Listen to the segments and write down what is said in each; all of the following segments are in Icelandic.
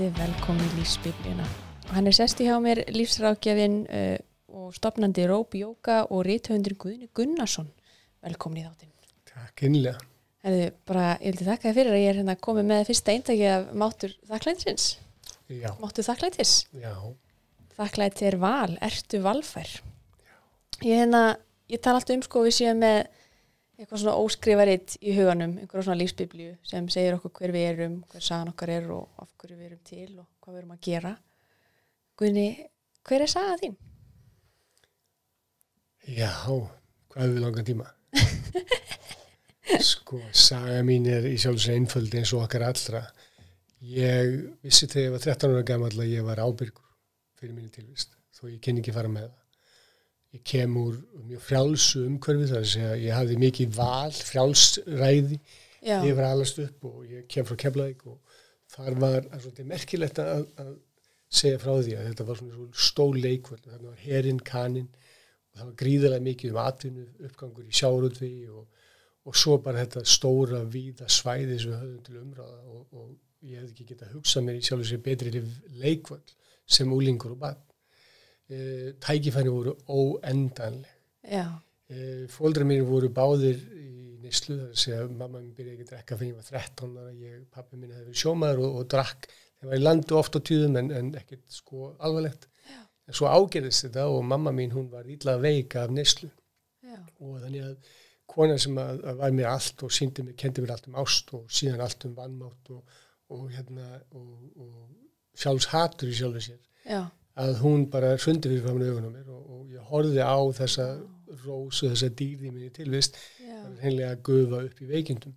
Verðið velkomin í Lífsbiblíuna. Hann sesti hjá mér lífsráðgjafinn og stofnandi Rope Yoga og rithöfundur Guðni Gunnarsson. Velkomin í þáttinn. Takk innlega. Ég vildi þakka þér fyrir að ég komið með fyrsta eintaki af Máttur þakklætisins. Já. Máttur þakklætis. Já. Þakklæti val, ertu valfær. Já. Ég tala alltaf við séum með eitthvað svona óskrifarit í huganum, einhverja svona lífsbiblíu sem segir okkur hver við erum, hver sagan okkar og af hverju við erum til og hvað við erum að gera. Guðni, hver saga þín? Já, hvað hefur við langan tíma? Saga mín í sjálfsög einföld eins og okkar allra. Ég vissi þegar ég var 13 ára gamall að ég var ábyrgur fyrir minni tilvist, þó ég kynni ekki fara með það. Ég kem úr mjög frjálsu umhverfi, þar að segja, ég hafði mikið val, frjálsræði, ég var alast upp og ég kem frá Keflavík og þar var svolítið merkilegt að segja frá því að þetta var svona stór leikvöld, þarna var herinn, kaninn og það var gríðarlega mikið atvinnu, uppgangur í sjávarútvegi og svo bara þetta stóra, víða svæði sem við höfðum til umræða og ég hefði ekki getað hugsað mér í sjálfu sér betri leikvöld sem unglingur og barn. Tækifæri voru óendanleg. Foreldrar mínir voru báðir í neyslu, það er að segja mamma mín byrjaði ekki að drekka fyrir ég var 13 ára, pabbi mín hefði verið sjómaður og drakk. Það var í landu oft á tíðum en ekkert alvarlegt. En svo ágerðist þetta og mamma mín hún var illa veik af neyslu. Og þannig að kona sem að var mér allt og kendi mér allt ást og síðan allt vanmátt og sjálfshatur í sjálfu sér. Að hún bara hrundi fyrir framan augunum mér og ég horfði á þessa rósu, þessa dýrði minni tilvist hreinlega að gufa upp í veikindum.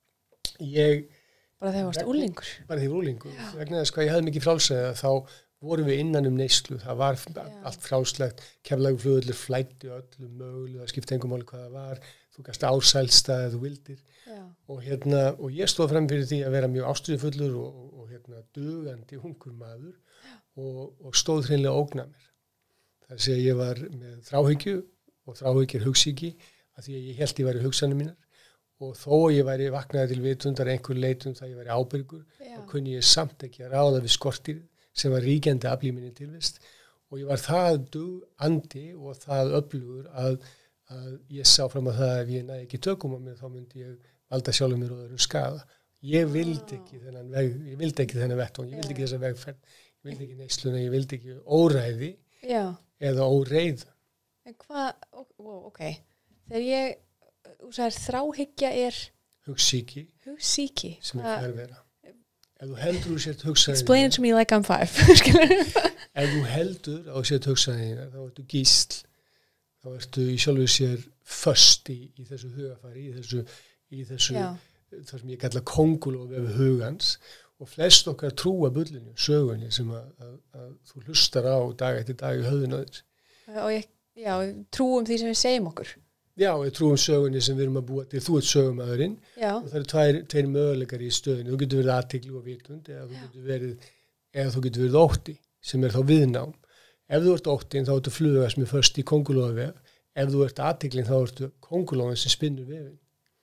Bara þegar varst úlingur? Bara þegar úlingur. Vegna þess hvað ég hafði mikið frjálsræði þá vorum við innan neyslu. Það var allt frjálslegt. Keflavíkurflugvöllur flæddi öllu mögulegu, það skipti engum máli hvað það var. Þú gast ásælsta eða þú vildir. Og ég stóð fram fyrir því að vera mjög ástríðufullur og dugandi ungur maður. Og stóð hreinlega ógna mér. Það er að segja ég var með þráhyggju og þráhyggju hugsýki að því að ég held ég væri hugsanir mínar og þó ég væri vaknaði til vitundar einhver leitum það ég væri ábyrgur þá kunni ég samt ekki að ráða við skortýrið sem var ríkjandi afl í minni tilvist og ég var það dugandi og það öflugur að ég sá fram að það ef ég næði ekki tökum á mér þá myndi ég valda sjálfum mér og öðrum skaða. Ég vildi ekki þennan vettvang, ég vildi ekki þessa vegferð. Ég vildi ekki neysluna, ég vildi ekki óræði eða óreið. En hvað, ok, þegar þú sagðir þráhyggja hugsýki sem fjarvera. Ef þú heldur þú sért hugsaðina Explain it to me like I'm 5. Ef þú heldur á sért hugsaðina þá ertu gísl, þá ertu í sjálfu sér föst í þessu hugafari, í þessu það sem ég kalla kóngulófi af hugans og flest okkar trúa bullinu, sögunni sem að þú hlustar á dag eftir dag í höfðinu þér. Og trúum því sem við segjum okkur. Já, við trúum sögunni sem við erum að búa til. Þú ert sögumæðurinn og það eru tveir möguleikar í stöðinu. Þú getur verið athygli og vitund eða þú getur verið ótti sem þá viðnám. Ef þú ert óttin þá ertu fluga sem först í kóngulófavef. Ef þú ert athyglin þá ertu kóngulófin sem spinnur vefin.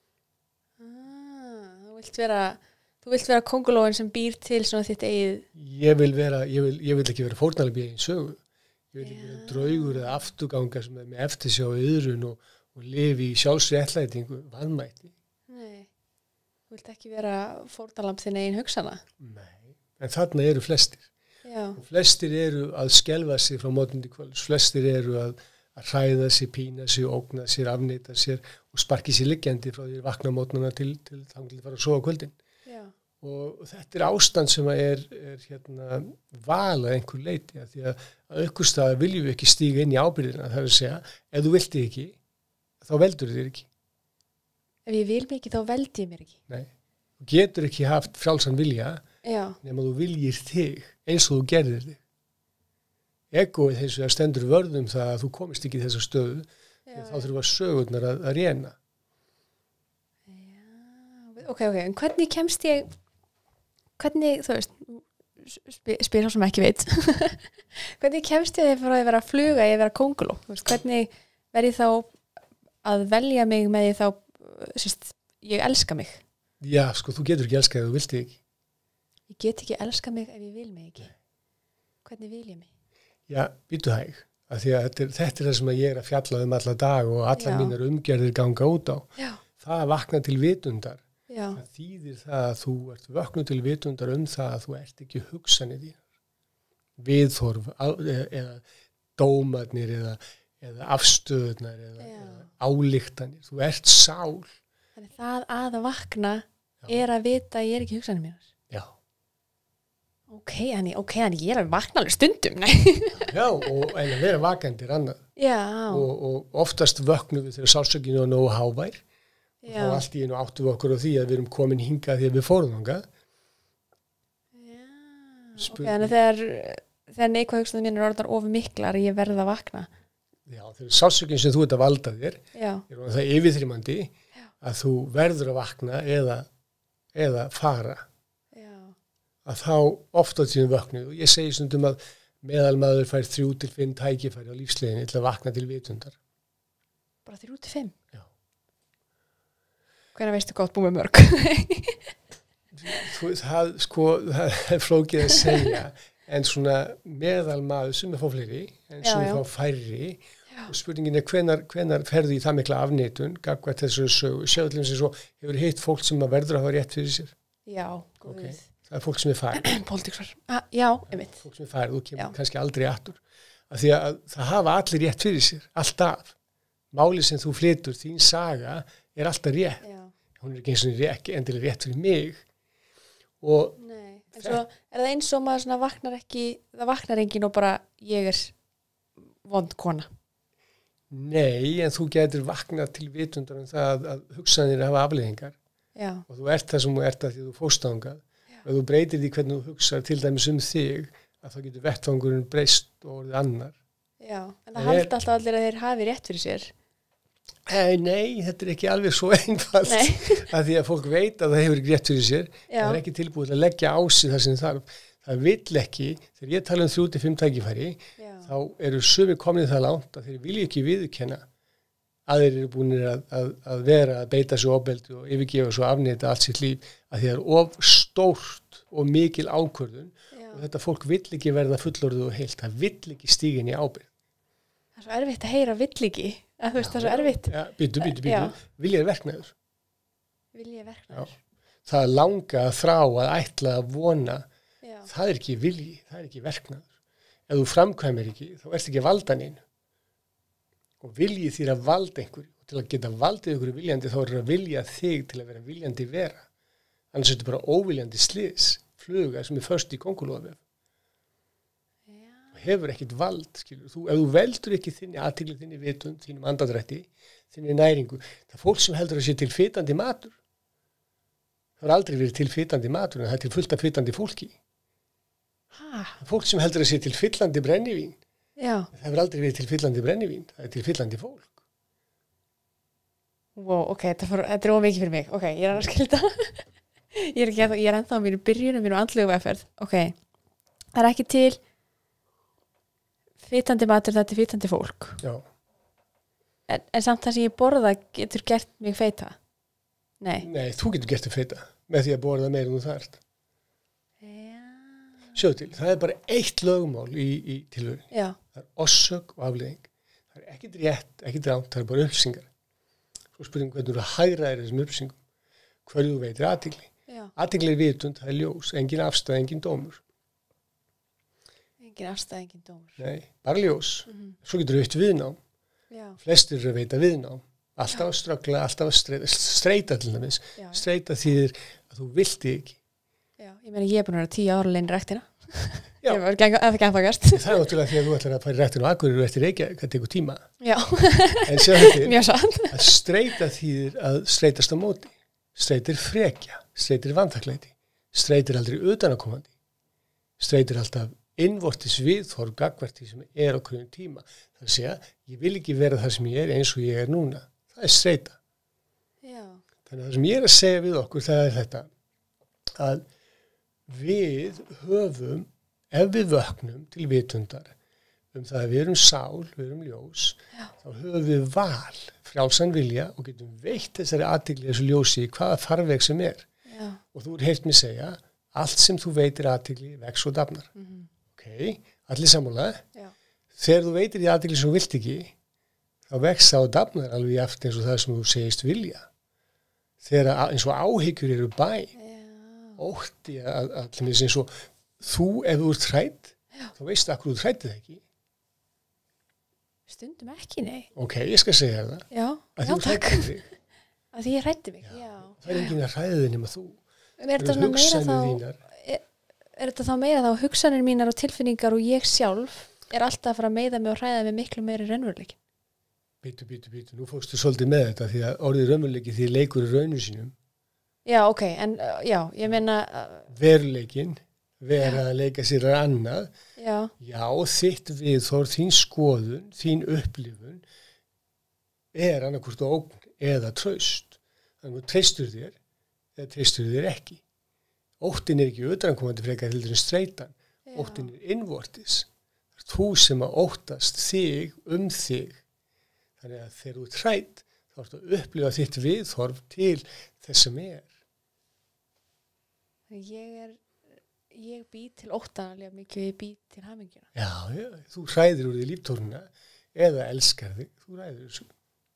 Þú vilt vera kóngulóin sem býr til svona þitt eigið... Ég vil ekki vera fórnalöf í eigin sögu. Ég vil ekki vera draugur eða afturganga sem með eftirsjá yðrun og lifi í sjálfsréttlætingu, vanmætti. Nei, þú vilt ekki vera fórnalöf þinn eigin hugsana? Nei, en þarna eru flestir. Og flestir eru að skelfa sig frá morgundi kvölds. Flestir eru að hræða sig, pína sig, ógna sér, afneita sér og sparki sér liggjandi frá því að vakna mótnana til þannig að fara að sofa kvöldin. Og þetta ástand sem er val að einhver leiti að því að einhver stað viljum við ekki stíga inn í ábyrgðina, það er að segja ef þú vilt ekki, þá veldur þér ekki. Ef ég vil mig ekki, þá veldi ég mér ekki. Nei, þú getur ekki haft frjálsan vilja nema þú viljir þig eins og þú gerðir þig. Egoið hins vegar stendur vörðum það að þú komist ekki í þessa stöðu þá þurfa sögurnar að reyna. Ok, en hvernig kemst ég hvernig, þú veist spyr þá sem ekki veit hvernig kemst ég frá að vera að fluga í að vera kónguló? Hvernig verð ég þá að velja mig með því þá ég elska mig? Já, þú getur ekki elskað ef þú vilt ekki. Ég get ekki elska mig ef ég vil mig ekki. Hvernig vil ég mig? Já, býtu hæg. Af því að þetta er það sem ég er að fjalla alla dag og allar mínar umgerðir ganga út á. Já. Það að vakna til vitundar. Já. Það þýðir það að þú ert vöknu til vitundar það að þú ert ekki hugsanir þínar. Viðhorf eða dómarnir eða afstöðunar eða ályktanir. Þú ert sál. Þannig það að vakna er að vita að ég er ekki hugsanir mínar. Já. Ok, þannig ég er að vakna alveg stundum. Já, en að vera vakandi er annað. Já. Og oftast vöknum við þegar sálsökinu og nógu hávær. Og þá allt í einu áttum við okkur á því að við erum komin hingað því að við fórum þangað. Já. Ok, þannig þegar neikvæð hugsanir mínar er orðnar of miklar ég verð að vakna. Já, þegar sálsökinu sem þú ert að valda þér er það yfirþrýmandi að þú verður að vakna eða fara. Að þá oft á tíðum vöknuð og ég segi stundum að meðalmaður fær 3-5 tækifæri á lífsleiðinni til að vakna til vitundar. Bara 3-5? Já. Hvernig veistu gott búið mörg? Það er flókið að segja en svona meðalmaður sem er fá fleiri en sem er fá færri og spurningin er hvenar ferðu í það mikla afneitun gagnvart þessu sögu. Sjáðum sem svo hefur hitt fólk sem verður að hafa rétt fyrir sér. Já, góð við. Það er fólk sem er færð. Pólitíksvar. Já, einmitt. Fólk sem er færð, þú kemur kannski aldrei aftur. Af því að það hafa allir rétt fyrir sér, alltaf. Málið sem þú flytur, þín saga, er alltaf rétt. Já. Hún er ekki eins og ekki endilega rétt fyrir mig. Og nei, en svo er það eins og maður svona vaknar enginn og bara ég er vond kona. Nei, en þú getur vaknað til vitundar það að hugsanir hafa afleiðingar. Já. Og þú ert það sem þú ert að því þú fórst þangað. Og þú breytir því hvernig þú hugsar til dæmis þig að þá getur vettvangurinn breyst og orðið annar. Já, en það halda alltaf allir að þeir hafi rétt fyrir sér. Nei, þetta er ekki alveg svo einfalt að því að fólk veit að það hefur ekki rétt fyrir sér. Það er ekki tilbúið að leggja á sig það sem þarf. Það vill ekki, þegar ég tala 3-5 tækifæri, þá eru sumir komnið það langt að þeir vilja ekki viðurkenna að þeir eru búinir að vera að beita sig ofbeldi og yfirgefa svo afneita allt sitt líf að því það er of stórt og mikil ákvörðun og þetta fólk vill ekki verða fullorðið og heilt, það vill ekki stíga inn í ábyrgð. Það er svo erfitt að heyra vill ekki, það er svo erfitt. Já, býtu, vilja er verknaður. Vilja er verknaður. Það er langa að þrá að ætla að vona, það er ekki vilji, það er ekki verknaður. Ef þú framkvæmir ekki, þá ert ekki valdan einu. Og viljið þér að valda einhverju og til að geta valdið einhverju viljandi þá er að vilja þig til að vera viljandi vera. Annars er þetta bara óviljandi slys, fluga sem er först í kóngulóðavef. Og hefur ekkit vald, skilur. Ef þú veldur ekki þinni athygli, þinni vitund, þínum andadrætti, þinni næringu, það er fólk sem heldur að sé til fitandi matur. Það har aldrei verið til fitandi matur en það er til fullt af fitandi fólki. Það er fólk sem heldur að sé til fyllandi brennivín. Já. Það hefur aldrei verið til fyllandi brennivín, það er til fyllandi fólk. Wow, ok, þetta er ómikið fyrir mig. Ok, ég er að skilta. ég er ennþá á mínu byrjunum, mínu andlegu vegferð. Ok, það er ekki til fyllandi matur, þetta er fyllandi fólk. Já. En samt það sem ég borða getur gert mig feita? Nei, þú getur gert þig feita með því að borða meira en þú þarft. Sjáðu til, það er bara eitt lögmál í tilvörinni. Já. Það er orsök og afleiðing. Það er ekkit rétt, ekkit rangt, það er bara upplýsingar. Svo spurning hvernig þú hægraðir þessum upplýsingum. Hverju þú veitir athygli. Athygli er vitund, það er ljós, engin afstæð, engin dómur. Engin afstæð, engin dómur. Nei, bara ljós. Svo getur þú veitt viðnám. Já. Flestir eru að veita viðnám. Alltaf að ströggla, alltaf að streita til dæmis. Streita þýðir að þú vilti ekki. Já, ég meina ég er búin að vera 10 ára lein í ræktina. Já. Það er gangast. Það er náttúrulega því að þú ætlar að fara í ræktinu og Akureyri eftir Reykjavík, það tekur tíma. Já. En sjáðu þetta, mjög sann. Að streita þýðir að streitast á móti. Streitir frekja, streitir vantakleiti, streitir aldrei utanakomandi, streitir alltaf innvortis viðhorf gagnvart því sem er á hverjum tíma. Það að segja, ég vil ekki vera það sem ég er eins og ég er núna. Það er streita. Já. Þannig að það sem ég er að segja við okkur, það er þetta, að við höfum, ef við vöknum til vitundar það að við erum sál, við erum ljós, þá höfum við val, frjálsan vilja og getum veitt þessari athygli þessu ljósi í hvaða farveg sem er. Já. Og þú heyrt mér segja Allt sem þú veitir athygli vex og dafnar. Ok, allir sammála. Já. Þegar þú veitir í athygli sem þú vilt ekki, þá vex það og dafnar alveg jafnt eins og það sem þú segist vilja. Þegar eins og áhyggjur eru ótti allir eins og þú, ef þú ert hrædd, þá veistu af hverju þú hræddið ekki. Stundum ekki, nei. Ok, ég skal segja það. Já, að þú hræddir þig. Að því ég hræddi mig, já. Það enginn að hræða þig nema þú. Er þetta þá meira þá hugsanir mínar og tilfinningar og ég sjálf er alltaf að fara að meiða mig og hræða mig miklu meiri raunveruleikin? Bítu, nú fórstu svolítið með þetta því að orðið raunveruleiki því leikur í raunum sínum. Já, ok, en já, ég meina... Veruleikin, vera að leika sér að annað. Já, þitt viðhorf, þín skoðun, þín upplifun er annarkvort ógn eða traust. Þannig að treystur þér eða treystur þér ekki. Óttin er ekki utanakomandi frekar heldur en streitan. Óttin er innvortis. Það er þú sem að óttast þig þig. Þannig að þegar þú ert hrædd, þá ertu að upplifa þitt viðhorf til þess sem er. Ég bý til óttanlega mikið, ég bý til hamingjuna. Já, þú hræðir úr því líftóruna eða elskar þig, þú hræðir þessu.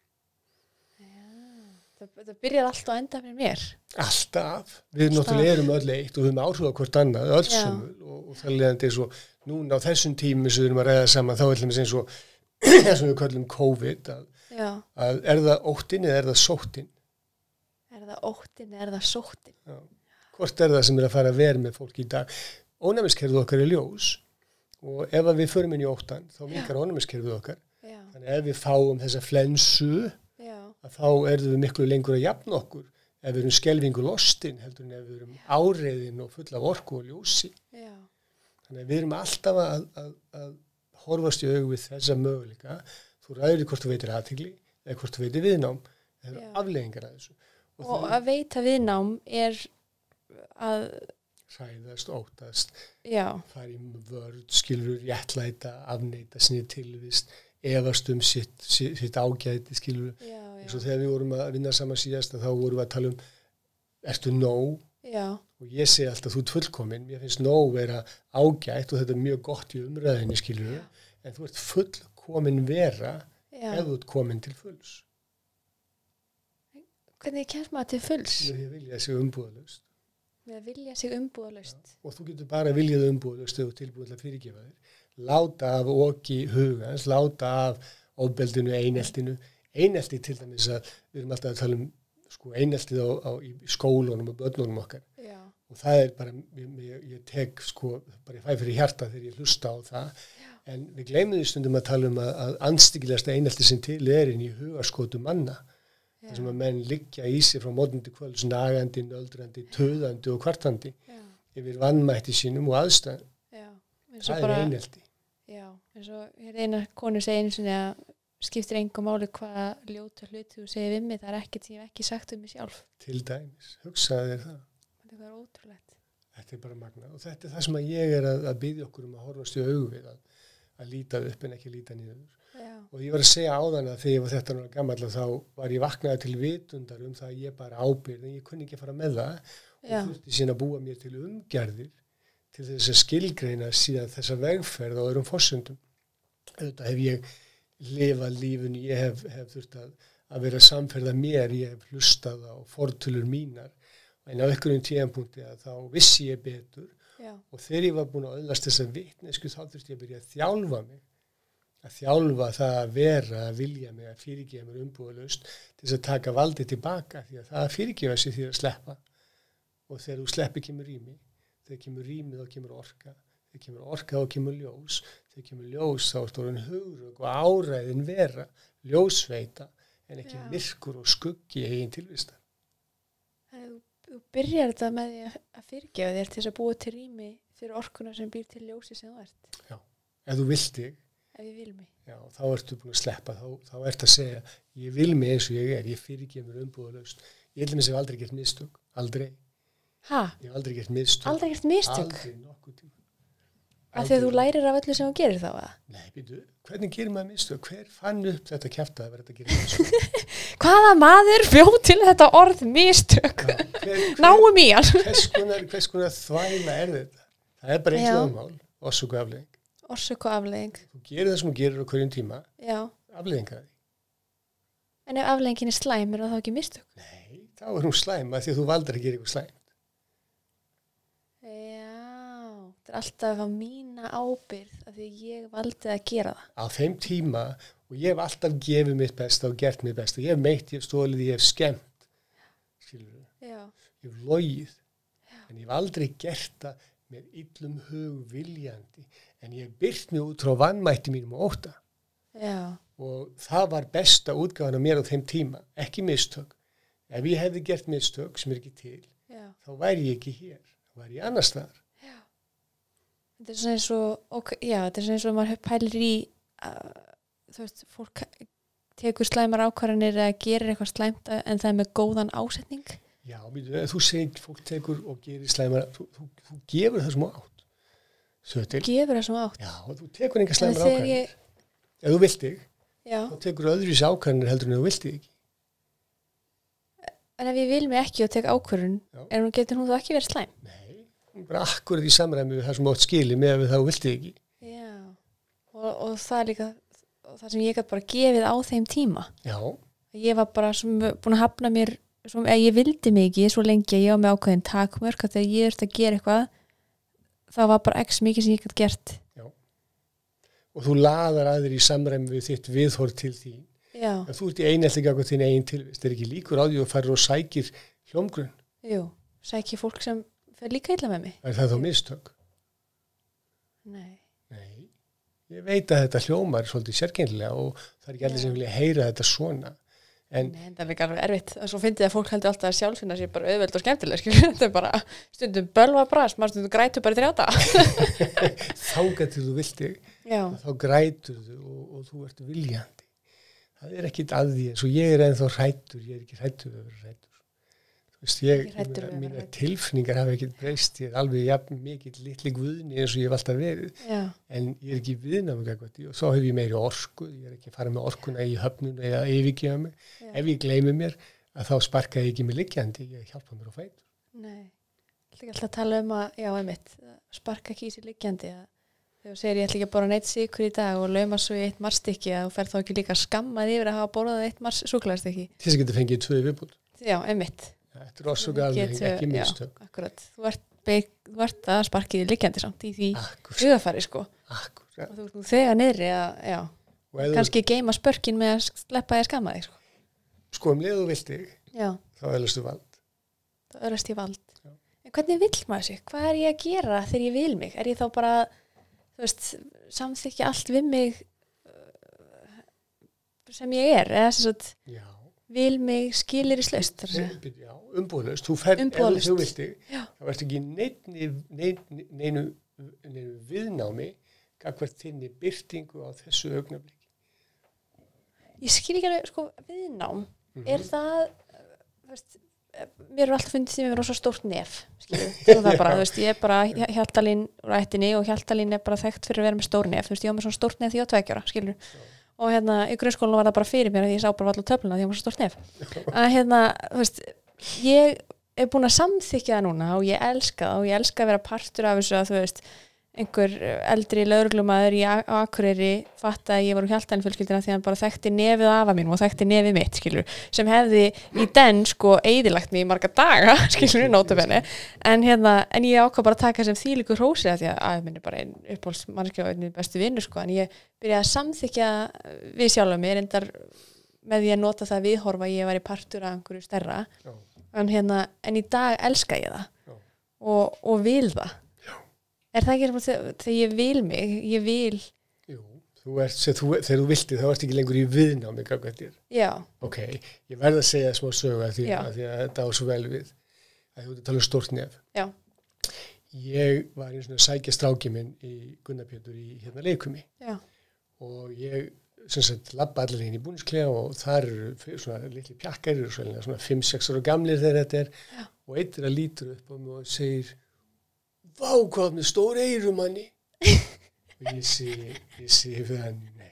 Það byrjar alltaf að enda fyrir mér. Alltaf. Við náttúrulega erum öll eitt og höfum áhrif á hvort annað, öll sömul og það leiðandi eins og núna á þessum tímum sem við erum að ræða saman, þá er það eins og það sem við kallum COVID, að er það óttin eða er það sóttin? Er það óttin eða er það sóttin? Já. Hvort er það sem er að fara að vera með fólk í dag? Ónæmiskerfið okkar er ljós og ef við förum inn í óttan, þá minkar ónæmiskerfið okkar. Já. Þannig ef við fáum þessa flensu, að þá erum við miklu lengur að jafna okkur ef við erum skelfingu lostin heldur en ef við erum áreiðin og full af orku og ljósi. Já. Þannig að við erum alltaf að horfast í augu við þessa möguleika. Þú ræður í hvort þú veitir athygli eða hvort þú veitir viðnám. Það eru afleiðingar að þessu. Og að veita viðnám er að hræðast, óttast, fara í vörð, skilur, réttlæta, afneita sinni tilvist, efast sitt ágæti, skilur. Eins og þegar við vorum að vinna saman síðast, þá vorum við að tala ertu nóg? Já. Og ég segi alltaf, þú ert fullkomin, mér finnst nóg vera ágætt og þetta er mjög gott í umræðinni, skilur, en þú ert fullkomin vera ef þú ert komin til fulls. Hvernig kemst maður til fulls? Með því að vilja sig umbúðalaust. Með að vilja sig umbúðalaust. Og þú getur bara viljað umbúðalaust þegar þú tilbúið að fyrirgefa þér. Láta af oki hugans, láta af ofbeldinu, einelti til dæmis að við erum alltaf að tala eineltið í skólunum og börnunum okkar. Já. Og það er bara, ég tek bara ég fæ fyrir hjarta þegar ég hlusta á það. Já. En við gleymum því stundum að tala að anstíkilegasta einelti sem til er inn í hugarskotu manna. Það sem að menn liggja í sig frá morgun til kvölds, nagandi, nöldrandi, töðandi og kvartandi yfir vannmætti sínum og aðstæðum. Það er einelti. Já, eins og hér eina konu segi einu sinni að skiptir engu máli hvaða ljóta hluti þú segir við mig, það er ekkert sem ég hef ekki sagt um mig sjálf. Til dæmis, hugsaðu þér það. Þetta er ótrúlegt. Þetta er bara magna og þetta er það sem að ég er að biðja okkur að horfast í augu við, að líta upp en ekki líta niður. Já. Og ég var að segja áðan að þegar ég var 13 ára gamall þá var ég vaknaði til vitundar það að ég bara ábyrgð en ég kunni ekki fara með það og þurfti síðan að búa mér til umgerðir til þess að skilgreina síðan þessa vegferð á öðrum forsendum. Þetta hef ég lifað lífun, ég hef þurft að vera samferða mér, ég hef hlustað á fortölur mínar en á einhverjum tíðanpunkti að þá vissi ég betur og þegar ég var búin að öðlast þessa vitnesku þá þurfti ég að byrja að þjálfa mig. Að þjálfa það að vera, að vilja mig, að fyrirgefa mér umbúðalaust til þess að taka valdið tilbaka því að það að fyrirgefa sig því að sleppa og þegar þú sleppi kemur rými, þegar kemur rými þá kemur orka, þegar kemur orka þá kemur ljós, þegar kemur ljós þá er orðin hugrök og áræðin vera, ljósveita en ekki myrkur og skuggi í eigin tilvistar. Þannig þú byrjar þetta með því að fyrirgefa þér til þess að búa til rými fyrir orkuna sem býr til ljósi sem þú ert. Já, ef þú vilt þig. Ef ég vil mig. Já, þá ertu búin að sleppa, þá ertu að segja, ég vil mig eins og ég fyrirgef mér umbúðalaust. Ég hef aldrei gert mistök, aldrei. Hæ? Ég hef aldrei gert mistök. Aldrei gert mistök? Aldrei nokkuð tíma. Af því að þú lærir af öllu sem þú gerir þá, eða? Nei, býtu, hvernig gerir maður mistök? Hver fann upp þetta kjafta að vera þetta að gera mistök? Hvaða maður bjó til þetta orð mistök? Já, náum í hann. Hvers konar þvæla þetta? Það bara eins lögmál, orsök og afleiðing. Orsök og afleiðing. Þú gerir það sem þú gerir á hverjum tíma, afleiðingar því. En ef afleiðingin slæm, það þá ekki mistök? Nei, þá hún slæm, af því að þú valdir að gera eitthvað slæm. Það alltaf á mína ábyrgð af því ég valdi að gera það. Á þeim tíma, og ég hef alltaf gefið mitt besta og gert mitt besta. Ég hef meitt, ég hef stólið, ég hef skemmt. Skilur þú? Ég hef logið. En ég hef aldrei gert það með illum hug viljandi. En ég hef byrt mig út frá vanmætti mínum og ótta. Og það var besta útgáfan á mér á þeim tíma. Ekki mistök. Ef ég hefði gert mistök sem ekki til, þá væri ég ekki hér. Þá væri ég annars staðar. Þetta er svona eins og, þetta er svona eins og maður pælir í, þú veist, fólk tekur slæmar ákvarðanir eða gerir eitthvað slæmt en það er með góðan ásetning. Já, þú segir fólk tekur og gerir slæmar, þú gefur það sem átt. Gefur það sem átt? Já, þú tekur enga slæmar ákvarðanir. Ef þú vilt þig, þá tekur öðruvísi ákvarðanir heldur en þú vilt þig ekki. En ef ég vil mig ekki og tek ákvörðun, getur hún þá ekki verið slæm? Nei. Bara akkurat í samræmi við það sem átt skili með að við þá vilti ekki. Já, og það er líka það sem ég gæti bara gefið á þeim tíma. Já. Ég var bara búin að hafna mér, ég vildi mig ekki svo lengi að ég var með ákveðin takmörk að þegar ég þurfti að gera eitthvað, það var bara x mikið sem ég gæti gert. Já. Og þú laðar aðrir í samræmi við þitt viðhorf til þín. Já. En þú ert í einhelti gagnvart þín eigin tilvist. Það er ekki líkur á því og farir og sækir hljómgrunn. Jú, sækir fólk sem fer líka illa með mig. Er það þá mistök? Nei. Ég veit að þetta hljómar svolítið sérkennilega og það er ekki allir sem vilja heyra þetta svona. Nei, það er líka alveg erfitt. Svo fyndið að fólk heldur alltaf að sjálffinna sér bara auðveld og skemmtileg. Þetta er bara stundum bölva bras, maður stundum grætur bara í 3 daga. Þangað til þú vilt þig, þá grætur þú og þú ert viljandi. Það er ekkit að því, eins og ég er ennþá hræddur, ég er ekki hræddur að vera hræddur. Mínar tilfinningar hafa ekkert breyst, ég er alveg jafn mikið litli guðni eins og ég hef alltaf verið, en ég er ekki viðnámið og svo hef ég meiri orku, ég er ekki að fara með orkuna í höfnun eða yfirgefa mig. Ef ég gleymi mér, að þá sparka ég ekki mig liggjandi, ég hjálpa mér á fætur. Nei, ég ætla ekki alltaf að tala að, sparka ekki í sig liggjandi, þegar þú segir ég ætla ekki að borða neitt sykur í dag og lauma svo í 1 marsstykki að þú fer þá ekki líka skammað yfir að hafa borðað 1 mars súkkulaðistykki. Til þess að geta fengið 2 viðbúð. Já, einmitt. Þetta er orsök afleiðing, ekki mistök. Akkurat. Þú ert að sparkið liggjandi samt í því hugafari, sko. Akkurat. Og þú þegar niðri að, kannski geima spörkin með að sleppa þig að skamma þig, sko. Sko, leið þú vilt þig, þá öðlastu vald. Þá öðlast ég vald. En hvernig vill maður sig? Hvað er ég að gera þegar ég vil mig? Er ég þá bara, þú veist, samþykja allt við mig sem ég er? Eða þess að vil mig skilir í slöst? Já, umbúðlaust. Þú ferð, ef þú vilt þig, þá ert ekki neinu viðnámi gagnvart þinni birtingu á þessu augnablik. Ég skil ekki alveg, sko, viðnám. Er það, þú veist, mér er alltaf fundið því að mér er rosa stórt nef, skilju. Það bara, þú veist, ég er bara Hjaltalín úr ættinni og Hjaltalín er bara þekkt fyrir að vera með stór nef. Þú veist, ég var með svona stórt nef því ég var 2 ára, skilju. Og í grunnskólanum var það bara fyrir mér að ég sá bara allar töfluna því ég var svo stórt nef. Þú veist, ég er búin að samþykja það núna og ég elska það og ég elska að vera partur af þessu að, þú veist, einhver eldri lögreglumaður á Akureyri fattaði að ég var úr Hjaltalín-fjölskylduna því hann bara þekkti nefið afa mínum og þekkti nefið mitt, skilur, sem hefði í den, sko, eyðilagt mig í marga daga, skilur, nótabenni, en ég ákvað bara að taka sem þvílíku hrósi að því að afi minn er bara einn uppáhaldsmanneskja og einn bestu vinnur, sko, en ég byrjaði að samþykja við sjálfa mig, reyndar með því að nota það viðhorfa ég var í partur af einhverju stærra, en í dag elska ég það og vil það. Er það ekki þegar ég vil mig, ég vil... Jú, þegar þú vilti þá ert ekki lengur í viðnámi gagnvart þér. Já. Ok, ég verð að segja smá sögu að því að þetta á svo vel við að þú ert að tala um stórt nef. Já. Ég var einu svona að sækja strákið minn í Gunnarpjötur í leikumi. Já. Og ég labba allir inn í búningsklefa og þar eru svona litli pjakkar, svona 5-6 ára gamlir þegar þetta er. Já. Og einn er að lítur upp á mig og segir vá, hvað með stór eyru manni. Og ég segi fyrir hann, nei,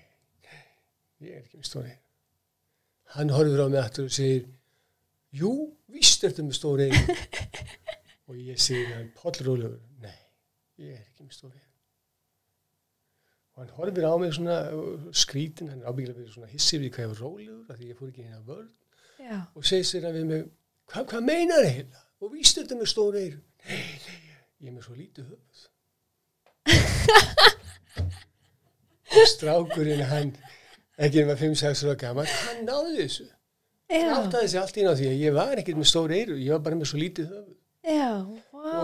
ég er ekki með stór eyru. Hann horfir á mig aftur og segir, jú, víst ertu með stór eyru? Og ég segi hann pollrólegur, nei, ég ekki með stór eyru. Og hann horfir á mig svona skrítin, hann ábyggilega verið svona hissið við hvað ég var rólegur, af því ég fór ekki inn að vörn. Já. Og segir sér hann við mig, hvað meinar þið hérna? Og víst ertu með stór eyru? Nei, ég er með svo lítið höfuð. Og strákurinn hann, ekki nema 5-6 ára gamall, hann náði þessu. Hann áttaði sig allt inn á því að ég var ekkert með stór eyru, ég var bara með svo lítið höfuð. Já, vá.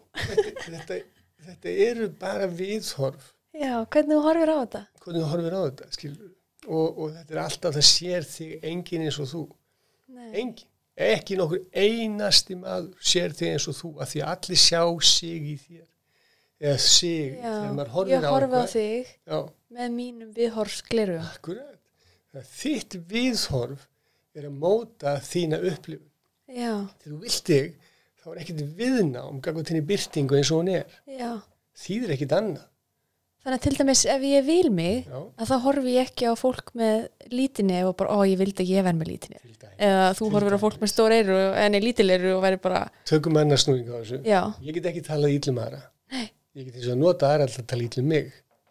Og þetta eru bara viðhorf. Já, hvernig þú horfir á þetta? Hvernig þú horfir á þetta, skilur. Og þetta er alltaf, það sér þig enginn eins og þú. Nei. Enginn. Ekki nokkur einasti maður sér þig eins og þú, af því að allir sjá sig í þér. Eða sig, þegar maður horfir á ég horfi á þig já. Með mínum viðhorfsgleru. Akkurat. Þitt viðhorf er að móta þína upplifun. Já. Þegar þú vilt þig, þá er ekkert viðnám gagnvart þinni birtingu eins og hún er. Já. Þýðir ekkert annað. Þannig að til dæmis ef ég vil mig, Já. að þá horfi ég ekki á fólk með lítinni og bara, ég vildi ekki ég verð með lítinni. Eða þú horfir á fólk með stór eyru en lítileiru og væri bara... Tökum annars snúning á þessu. Já. Ég get ekki talað íllum aðra. Nei. Ég get þess að nota aðra alltaf að tala íllum mig.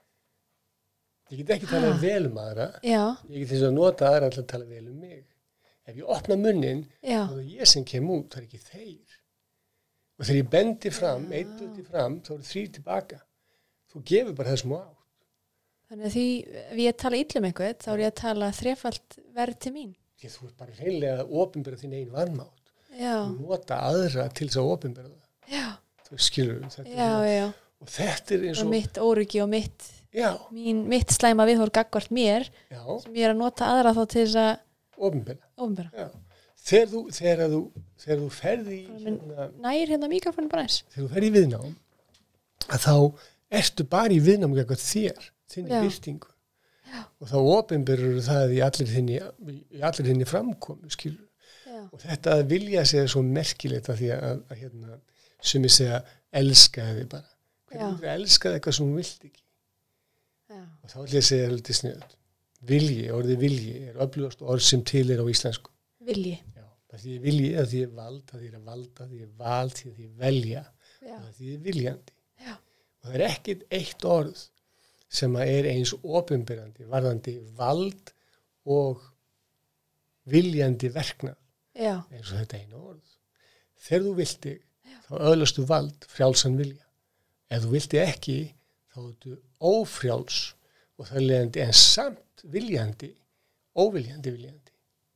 Ég get ekki talað vel aðra. Já. Ég get þess að nota aðra alltaf að tala vel mig. Ef ég opna munnin, Já. þá er ég sem kem út, það er ekki þeir. Og þegar ég bendi fram, einn út í fram, þá eru 3 tilbaka. Þú gefur bara þessum á. Þannig að því, ef ég tala íllum eitthvað, þá er ég að tala þrefalt verð til mín. Þú ert bara hreinlega að opinbera þín einn vanmátt. Já. Þú nota aðra til þess að opinbera það. Já. Þú skilur þetta. Já, já. Og þetta er eins og... Og mitt óryggi og mitt slæma viðhorf gagnvart mér, já. Sem ég er að nota aðra þá til þess að opinbera. Já. Þegar þú ferði í... Nær hérna mikrofónu bara eins. Þegar þú ferði í viðnám, að þá ertu bara í viðnám gagnvart þér. Þinni birtingu. Já. Og þá opinberur það í allir þinni framkomu, skilur. Já. Og þetta að vilja segja svo merkilegt að því að hérna, sem ég segja, elskaði þig bara. Hvernig þú elskaði eitthvað sem hún vilt ekki. Já. Og þá ætla ég að segja hluti sniðut. Orðið vilji er öflugast orð sem til er á íslensku. Vilji. Já. Það því vilji, það því vald, það því valda, það því val, það því velja. Já. Það því viljandi. Já. Og það er ekkit eitt orð sem er eins opinberandi, varðandi vald og viljandi verknað. Já. Eins og þetta einu orð. Þegar þú vilti, þá öðlastu vald, frjálsan vilja. Ef þú vilti ekki, þá ertu ófrjáls og það er leiðandi en samt viljandi, óviljandi viljandi.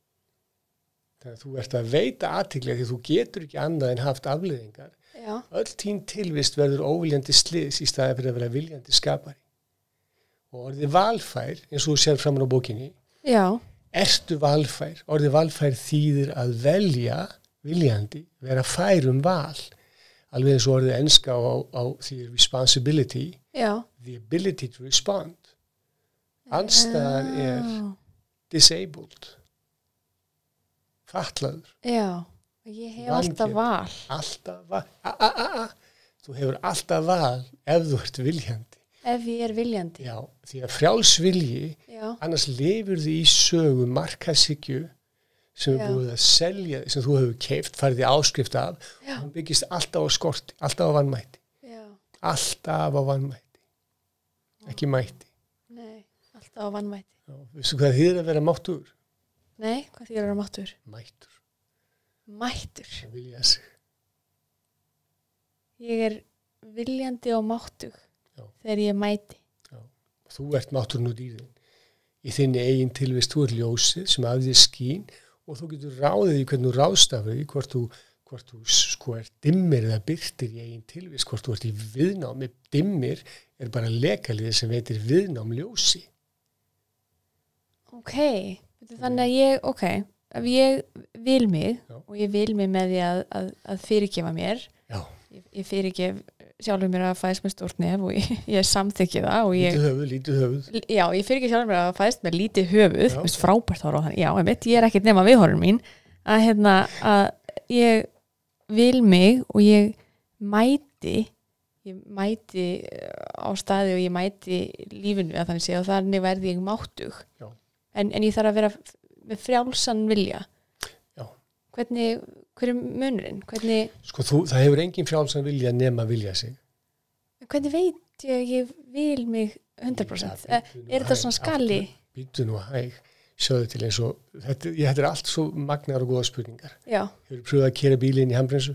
Þannig að þú ert að veita athygli því þú getur ekki annað en haft afleiðingar. Já. Öll þín tilvist verður óviljandi slys í staði fyrir að vera viljandi skapari. Og orðið valfær, eins og þú sér framan á bókinni, já. Ertu valfær. Orðið valfær þýðir að velja viljandi, vera fær val. Alveg eins og orðið enska á því responsibility, já. The ability to respond. Andstæðan er disabled. Fatlaður. Já, ég hef alltaf val. Alltaf val. Þú hefur alltaf val ef þú ert viljandi. Ef ég er viljandi. Já, því að frjálsvilji, annars lifur því í sögu markaðshyggju sem er búið að selja, sem þú hefur keypt, farið í áskrift af, og hann byggist alltaf á skorti, alltaf á vanmætti. Já. Alltaf á vanmætti. Ekki mætti. Nei, alltaf á vanmætti. Já, veistu hvað þýðir að vera máttur? Nei, hvað þýðir að vera máttur? Mættur. Mættur. Það vilja sig. Ég er viljandi og máttug. Þegar ég mæti. Já. Þú ert mátturinn út í þinn. Í þinni eigin tilvist, þú er ljósið sem af þér skín og þú getur ráðið í hvernig þú ráðstafir í hvort þú sko er dimmir eða birtir í eigin tilvist, hvort þú ert í viðnámi. Dimmir er bara lekalið sem veitir viðnám ljósi. Ok, þannig að ef ég vil mig og ég vil mig með því að fyrirgefa mér, ég fyrirgef sjálfur mér að fæðast með stórt nef og ég samþykki það og lítið höfuð. Já, ég fyrirgef sjálfur mér að fæðast með lítið höfuð, frábært ára á þannig. Já, ég er ekkert nema viðhorfin mín að ég vil mig og ég mæti á staði og ég mæti lífinu að þannig segja og þannig verði ég máttug. En ég þarf að vera með frjálsan vilja. Já. hver er munurinn? Sko, það hefur engin frjálsan vilja nema vilja sig. Hvernig veit ég vil mig 100%? Er þetta svona skali? Býtu nú hæg, sjáðu til eins og, þetta er allt svo magnar og góða spurningar. Já. Hefur pröfað að keyra bílinn í handbremsu?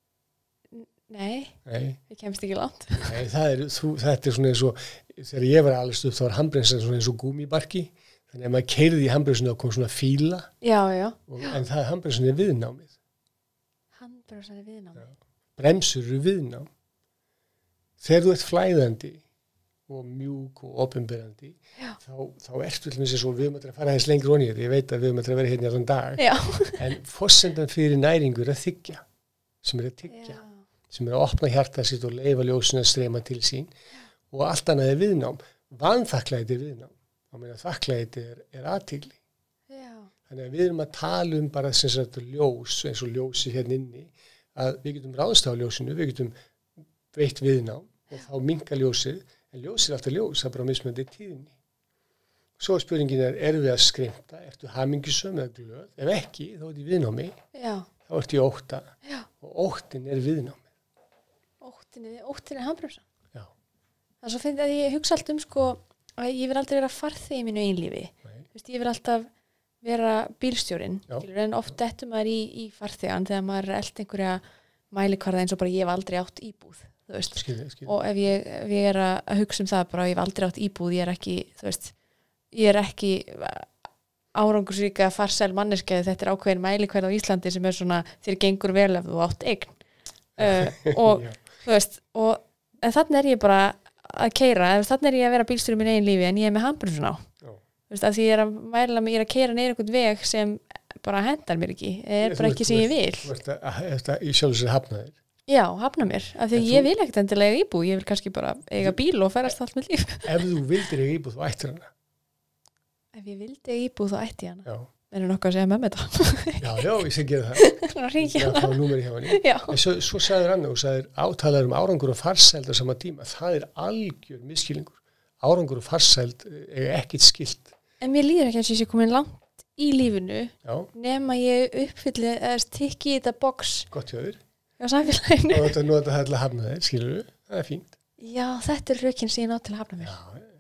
Nei, ég kemst ekki langt. Nei, þetta er svona eins og, þegar ég var alveg stuð, þá var handbremsan svona eins og gúmíbarki, þannig að maður keyrði í handbremsuna og kom svona fíla. Já. En handbremsan er viðnámið. Handbremsan er viðnámið. Bremsur eru viðnám. Þegar þú ert flæðandi og mjúk og opinberandi, þá ertu til þess að við möttum að fara aðeins lengur onni. Ég veit að við möttum að vera hérna allan dag. Já. En forsendan fyrir næringu er að þiggja, sem er að opna hjarta sitt og leyfa ljósinu að streyma til sín og allt annað er viðnám. Vanþakklæti er viðnám. Þá meina þakklæti er athygli. Já. Þannig að við erum að tala bara sem sagt ljós, eins og ljósi hérna inni, að við getum ráðst á ljósinu, við getum veitt viðnám og þá minkar ljósið, en ljósið er alltaf ljós, það er bara mismunandi tíðni. Svo spurningin erum við að skrimta, ertu hamingjusöm eða glöð? Ef ekki, þá ertu í viðnámi, þá ertu í ótta og óttin er viðnámi. Óttin er handbremsan? Já. Það er svo fyndið að ég hugsa alltaf sko, að ég vil aldrei vera farþegi í mínu einlífi. Ég vil alltaf vera bílstjórinn, en oft dettur maður í farþegan þegar maður er eld einhverja mælikvarða eins og bara ég hef aldrei átt íbúð, þú veist. Skilji. Og ef ég er að hugsa um það bara ég hef aldrei átt íbúð, ég er ekki, þú veist, ég er ekki árangursríka farsæl manneskja, þetta er ákveðin mælikvarði á Íslandi sem er svona þér gengur vel ef þú átt eign. Og þú veist, en þannig er ég bara að keyra, þannig er ég að vera bílstjóri í mínu eigin lífi en ég er með handbremsun á. Þú veist, af því ég er að mæla mig, ég er að keyra niður einhvern veg sem bara hendar mér ekki, bara ekki sem ég vil. Þú ert að í sjálfur sér hafna þér? Já, hafna mér, af því ég vil ekkert endilega íbúð, ég vil kannski bara eiga bíl og ferast allt með líf. Ef þú vildir eiga íbúð, þá ættir hana? Ef ég vildi eiga íbúð, þá ætti hana? Já. En er nokkuð að segja með mig þetta? Já, ég sé gera það. Svona hringja hana. Já, þá númer hjá henni. Já. En svo sagðir hann og sagðir átalar árangur og farsæld á sama tíma. Það er algjör misskilningur. Árangur og farsæld er ekkit skilt. En mér líður ekki eins og ég sé komin langt í lífinu nema ég uppfylli eða tikki í þetta box. Gott hjá þér. Já, samfélaginu. Og þetta nota það til að hafna þér, skilur þú? Það er fínt. Já, þetta er rökin sem ég nátt til að hafna mér.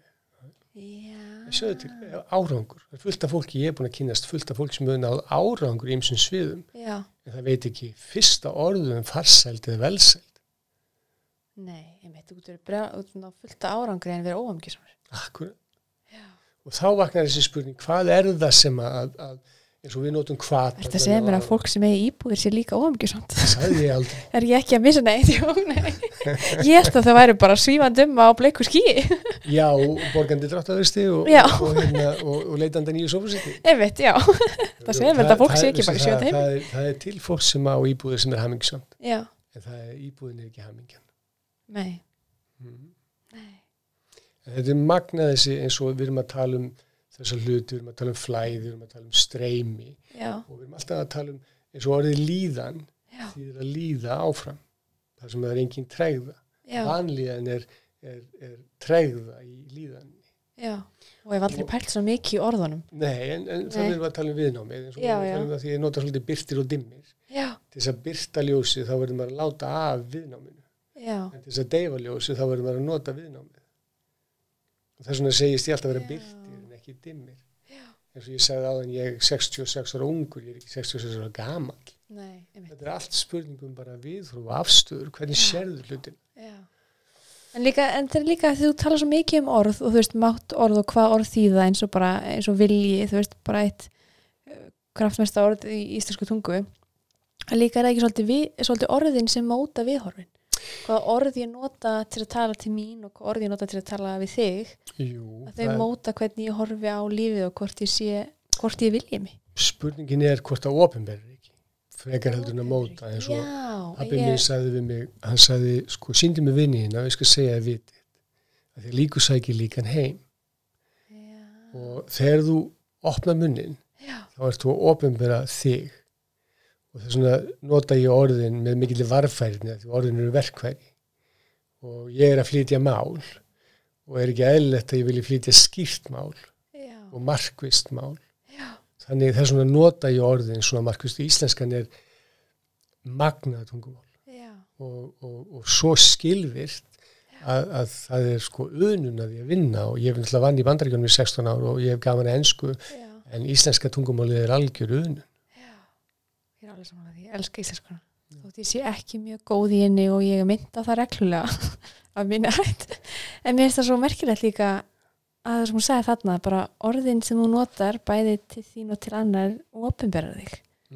Já. Sjöðu til, árangur. Það er fullt af fólki, ég er búin að kynast fullt af fólki sem hefur náð árangur í ýmsum sviðum. Já. En það veit ekki fyrsta orðu farsæld eða velsæld. Nei, ég veit, þú ert fullt af árangri en vera óhamingjusamur. Akkurat. Og þá vaknar þessi spurning, hvað er það sem að eins og við notum hvað. Þetta segir mér að fólk sem eigi íbúðir sé líka óhamingjusamt. Það sagði ég aldrei. Er ég ekki að missa neitt? Nei. Ég held að það væri bara svífandum á bleiku skýi. Já, borgandi dráttarvexti og leitandi nýju sófarsæti. Einmitt, já. Það segir mér að fólk sé ekki bara í sjönd heim. Það er til fólk sem á íbúðir sem er hamingjusamt. Já. En íbúðin er ekki hamingjan. Nei. Þetta er magnað þessi eins og við erum að tala um þessar hluti, við erum að tala um flæði, við erum að tala um streymi og við erum alltaf að tala um eins og orðið líðan, því það er að líða áfram, þar sem það er engin tregða. Vanlíðan er tregða í líðanni. Já, og ég hef aldrei pælt svo mikið í orðunum. Nei, en það erum við að tala um viðnámi, eins og við erum að tala um það því ég nota svolítið birtir og dimmir. Já. Til þess að birta ljósið þá verður maður að láta af viðnáminu. Já. En til þess að deyfa ljósið þá verður maður að nota viðnámið. Og þess vegna segist ég alltaf að vera birtir en ekki dimmir. Já. Eins og ég sagði áðan, ég er 66 ára ungur, ég er ekki 66 ára gamall. Nei, þetta er allt spurningum bara viðhorf og afstöður, hvernig sérðu hlutin. Já. En það er líka að þú tala svo mikið um orð og þú veist, mátt orð og hvað orð þýða eins og vilji, þú veist, bara eitt kraftmesta orð í íslensku tungu. En líka er það ekki svolítið orðin sem móta viðhorfin. Hvað orð ég nota til að tala til mín og hvað orð ég nota til að tala við þig. Jú, að þau móta hvernig ég horfi á lífið og hvort ég vilji mig. Spurningin er hvort það opinberður ekki. Frekar heldur en að móta. En svo pabbi minn sagði við mig, hann sagði, sko, sýndi mig vinniðina og ég skal segja þér vitið. Að því líku sækir líkan heim. Já. Og þegar þú opnar munnin, þá ert þú að opinbera þig. Og þess vegna nota ég orðin með mikill varfærni, því orðin eru verkfæri. Og ég er að flytja mál og er ekki eðlilegt að ég vilji flytja skýrt mál og markvisst mál. Já. þannig þess vegna nota ég orðin svona markvist. Íslenskan magnað tungumál og svo skilvirt að það sko unun að ég vinna og ég hef náttúrulega vann í Bandaríkjunum í 16 ár og ég hef gaman að ensku en íslenska tungumálið algjör unun. Já, ég alveg saman að ég elska íslenskuna. Þótt ég sé ekki mjög góð í henni og ég mynda það reglulega af minni hætt. En mér finnst það svo merkilegt líka að það sem hún sagði þarna, bara orðin sem þú notar bæði til þín og til annar opinberar þig.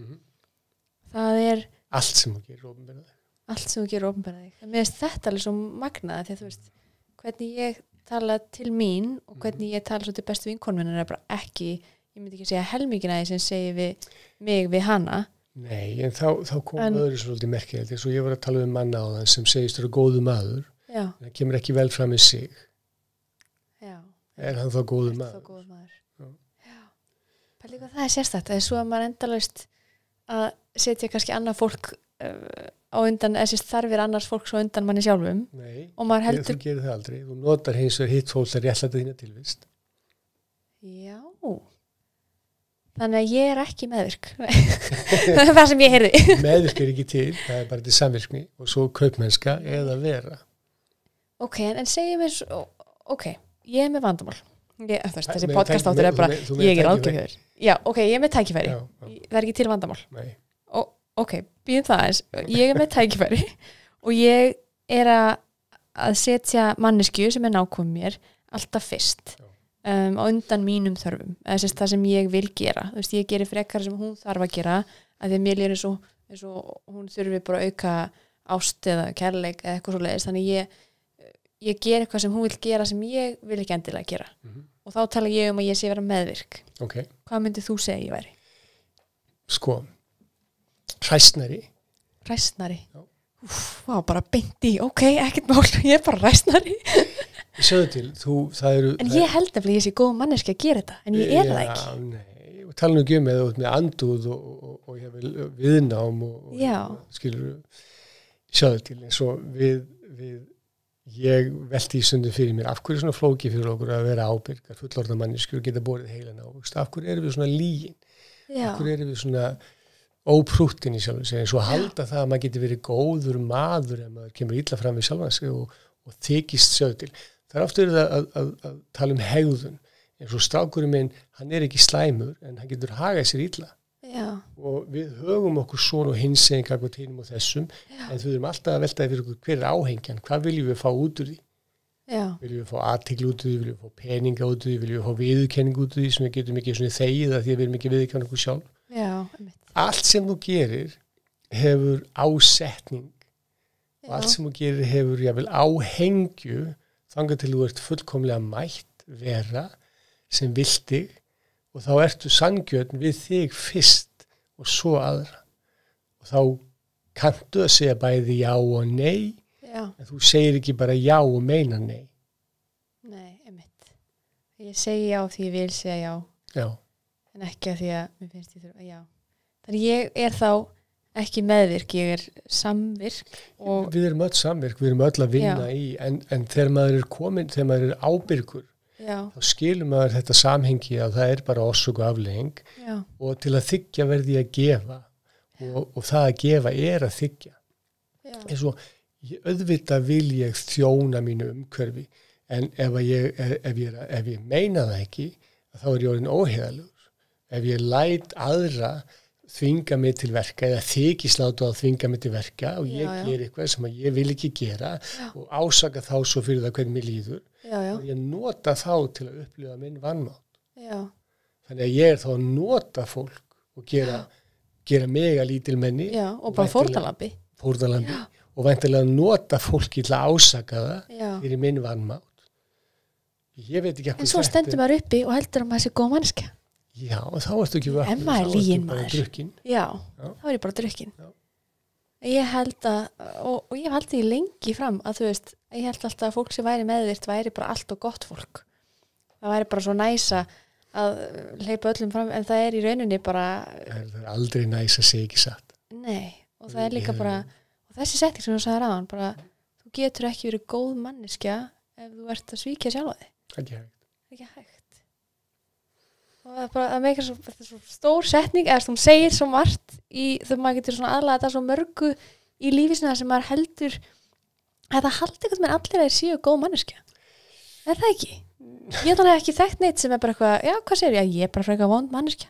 Það allt sem þú gerir opinberar þig. Allt sem þú gerir opinberar þig. En mér finnst þetta alveg svo magnaði því að þú veist, hvernig ég tala til mín og hvernig ég tala svo til bestu vinkonum minnar bara ekki, ég myndi ekki segja helmingina því sem segi við hana. Nei, en þá kom öðru svolítið merkilegt, eins og ég var að tala um manna á það sem segist vera góðu maður, en það kemur ekki vel fram með sig. Já. Hann þá góður maður? Þá góður maður. Já. Pæli hvað það sérstætt, það svo að maður endalaust að setja kannski annað fólk á undan, eða sérst þarfir annars fólks á undan manni sjálfum. Nei, og maður heldur... þú gerir það aldrei, þú notar hins vegar hitt fólk að réttlæta þína tilvist. Já. Þannig að ég ekki meðvirk. Það það sem ég heyrði. Meðvirk ekki til, það bara til samvirkni og svo kaupmennska eða vera. Ok, en segjum við ok, ég með vandamál. Þessi podcast áttur bara, ég ágjöfur. Já, ok, ég með tækifæri. Það ekki til vandamál. Nei. Ok, býðum það eins. Ég með tækifæri og ég að setja manneskju sem nákvæm mér alltaf fyrst. Á undan mínum þörfum eða það sem ég vil gera þú veist, ég gerir frekar sem hún þarf að gera að því að mér líður eins og hún þurfi bara að auka ást eða kærleik eða eitthvað svo leiðist þannig ég ger eitthvað sem hún vil gera sem ég vil ekki endilega gera og þá tala ég að ég sé vera meðvirk. Okay. Hvað myndið þú segja ég væri? Sko, hræsnari. Vá, bara beint í, ok, ekkert mál ég bara hræsnari. Sjáðu til, það eru... En ég held að ég sé góð manneski að gera þetta, en ég það ekki. Já, nei, og tala nú ekki með andúð og ég vil viðnám og skilur, sjáðu til, eins og ég velti í stundum fyrir mér, af hverju svona flóki fyrir okkur að vera ábyrgar, fullorðna manneskur og geta borið heilan á, af hverju erum við svona lígin, af hverju erum við svona óprúttin í sjálfum sig, eins og halda það að maður geti verið góður maður ef maður kemur illa fram við sjálfan sig og þykist sjáðu til. Það aftur að tala hegðun eins og strákurinn minn, hann ekki slæmur en hann getur hagað sér illa og við högum okkur svona og hinsegin kakvað tínum og þessum en við erum alltaf að veltaði fyrir okkur hver áhengjan, hvað viljum við fá út úr því viljum við fá athygli út úr því, viljum við fá peninga út úr því, viljum við fá viðurkenning út úr því sem við getum ekki svona þegið að því að við erum ekki viðurkenning okkur sjálf. Allt sem þú gerir hefur ásetning og allt sem þú gerir hefur jável áhengju þangað til þú ert fullkomlega mætt vera sem vilt þig og þá ertu sanngjörn við þig fyrst og svo aðra og þá kanntu að segja bæði já og nei en þú segir ekki bara já og meina nei. Nei, einmitt. Ég segi já því ég vil segja já en ekki að því að mér finnst ég þurfa já. Þannig ég þá ekki meðvirk, ég samvirk og við erum öll samvirk, við erum öll að vinna í en þegar maður komin, þegar maður ábyrgur þá skilur maður þetta samhengi að það bara orsök og afleiðing og til að þiggja verði að gefa og það að gefa að þiggja eins og auðvitað vil ég þjóna mínu umhverfi en ef ég meina það ekki þá ég orðinn óheiðarlegur ef ég læt aðra þvinga mig til verka eða þykist láta að þvinga mig til verka og ég ger eitthvað sem ég vil ekki gera og ásaka þá svo fyrir það hvernig mér líður og ég nota þá til að upplifa minn vanmátt. Þannig að ég þá að nota fólk og gera mega lítil menni og bara fórnalambi og væntanlega nota fólki til að ásaka það fyrir minn vanmátt. Ég veit ekki en svo stendur maður uppi og heldur að maður sé góð manneskja. Já, og þá ertu ekki vökk. En maður lígin maður. Já, þá ég bara drukkin. Ég held að, og ég held því lengi fram að þú veist, ég held alltaf að fólk sem væri meðvirkt væri bara allt og gott fólk. Það væri bara svo næsa að hleypa öllum fram, en það í rauninni bara... Það er aldrei næsa að segja ekki satt. Nei, og það líka bara, og þessi setting sem þú sagði ráðan, bara, þú getur ekki verið góð manneskja ef þú ert að svíkja sjálfa þig. Ekki hægt. Ekki hægt. og það er bara, það meikar þetta er svo stór setning, eða þú segir svo margt þegar maður getur svona aðlaða þetta svo mörgu í lífisina sem maður heldur að það haldi eitthvað með allir að þeir séu góð manneskja. Er það ekki? Ég þannig ekki þekkt neitt sem er bara eitthvað, já, hvað segir ég? Ég er bara frekar vond manneskja.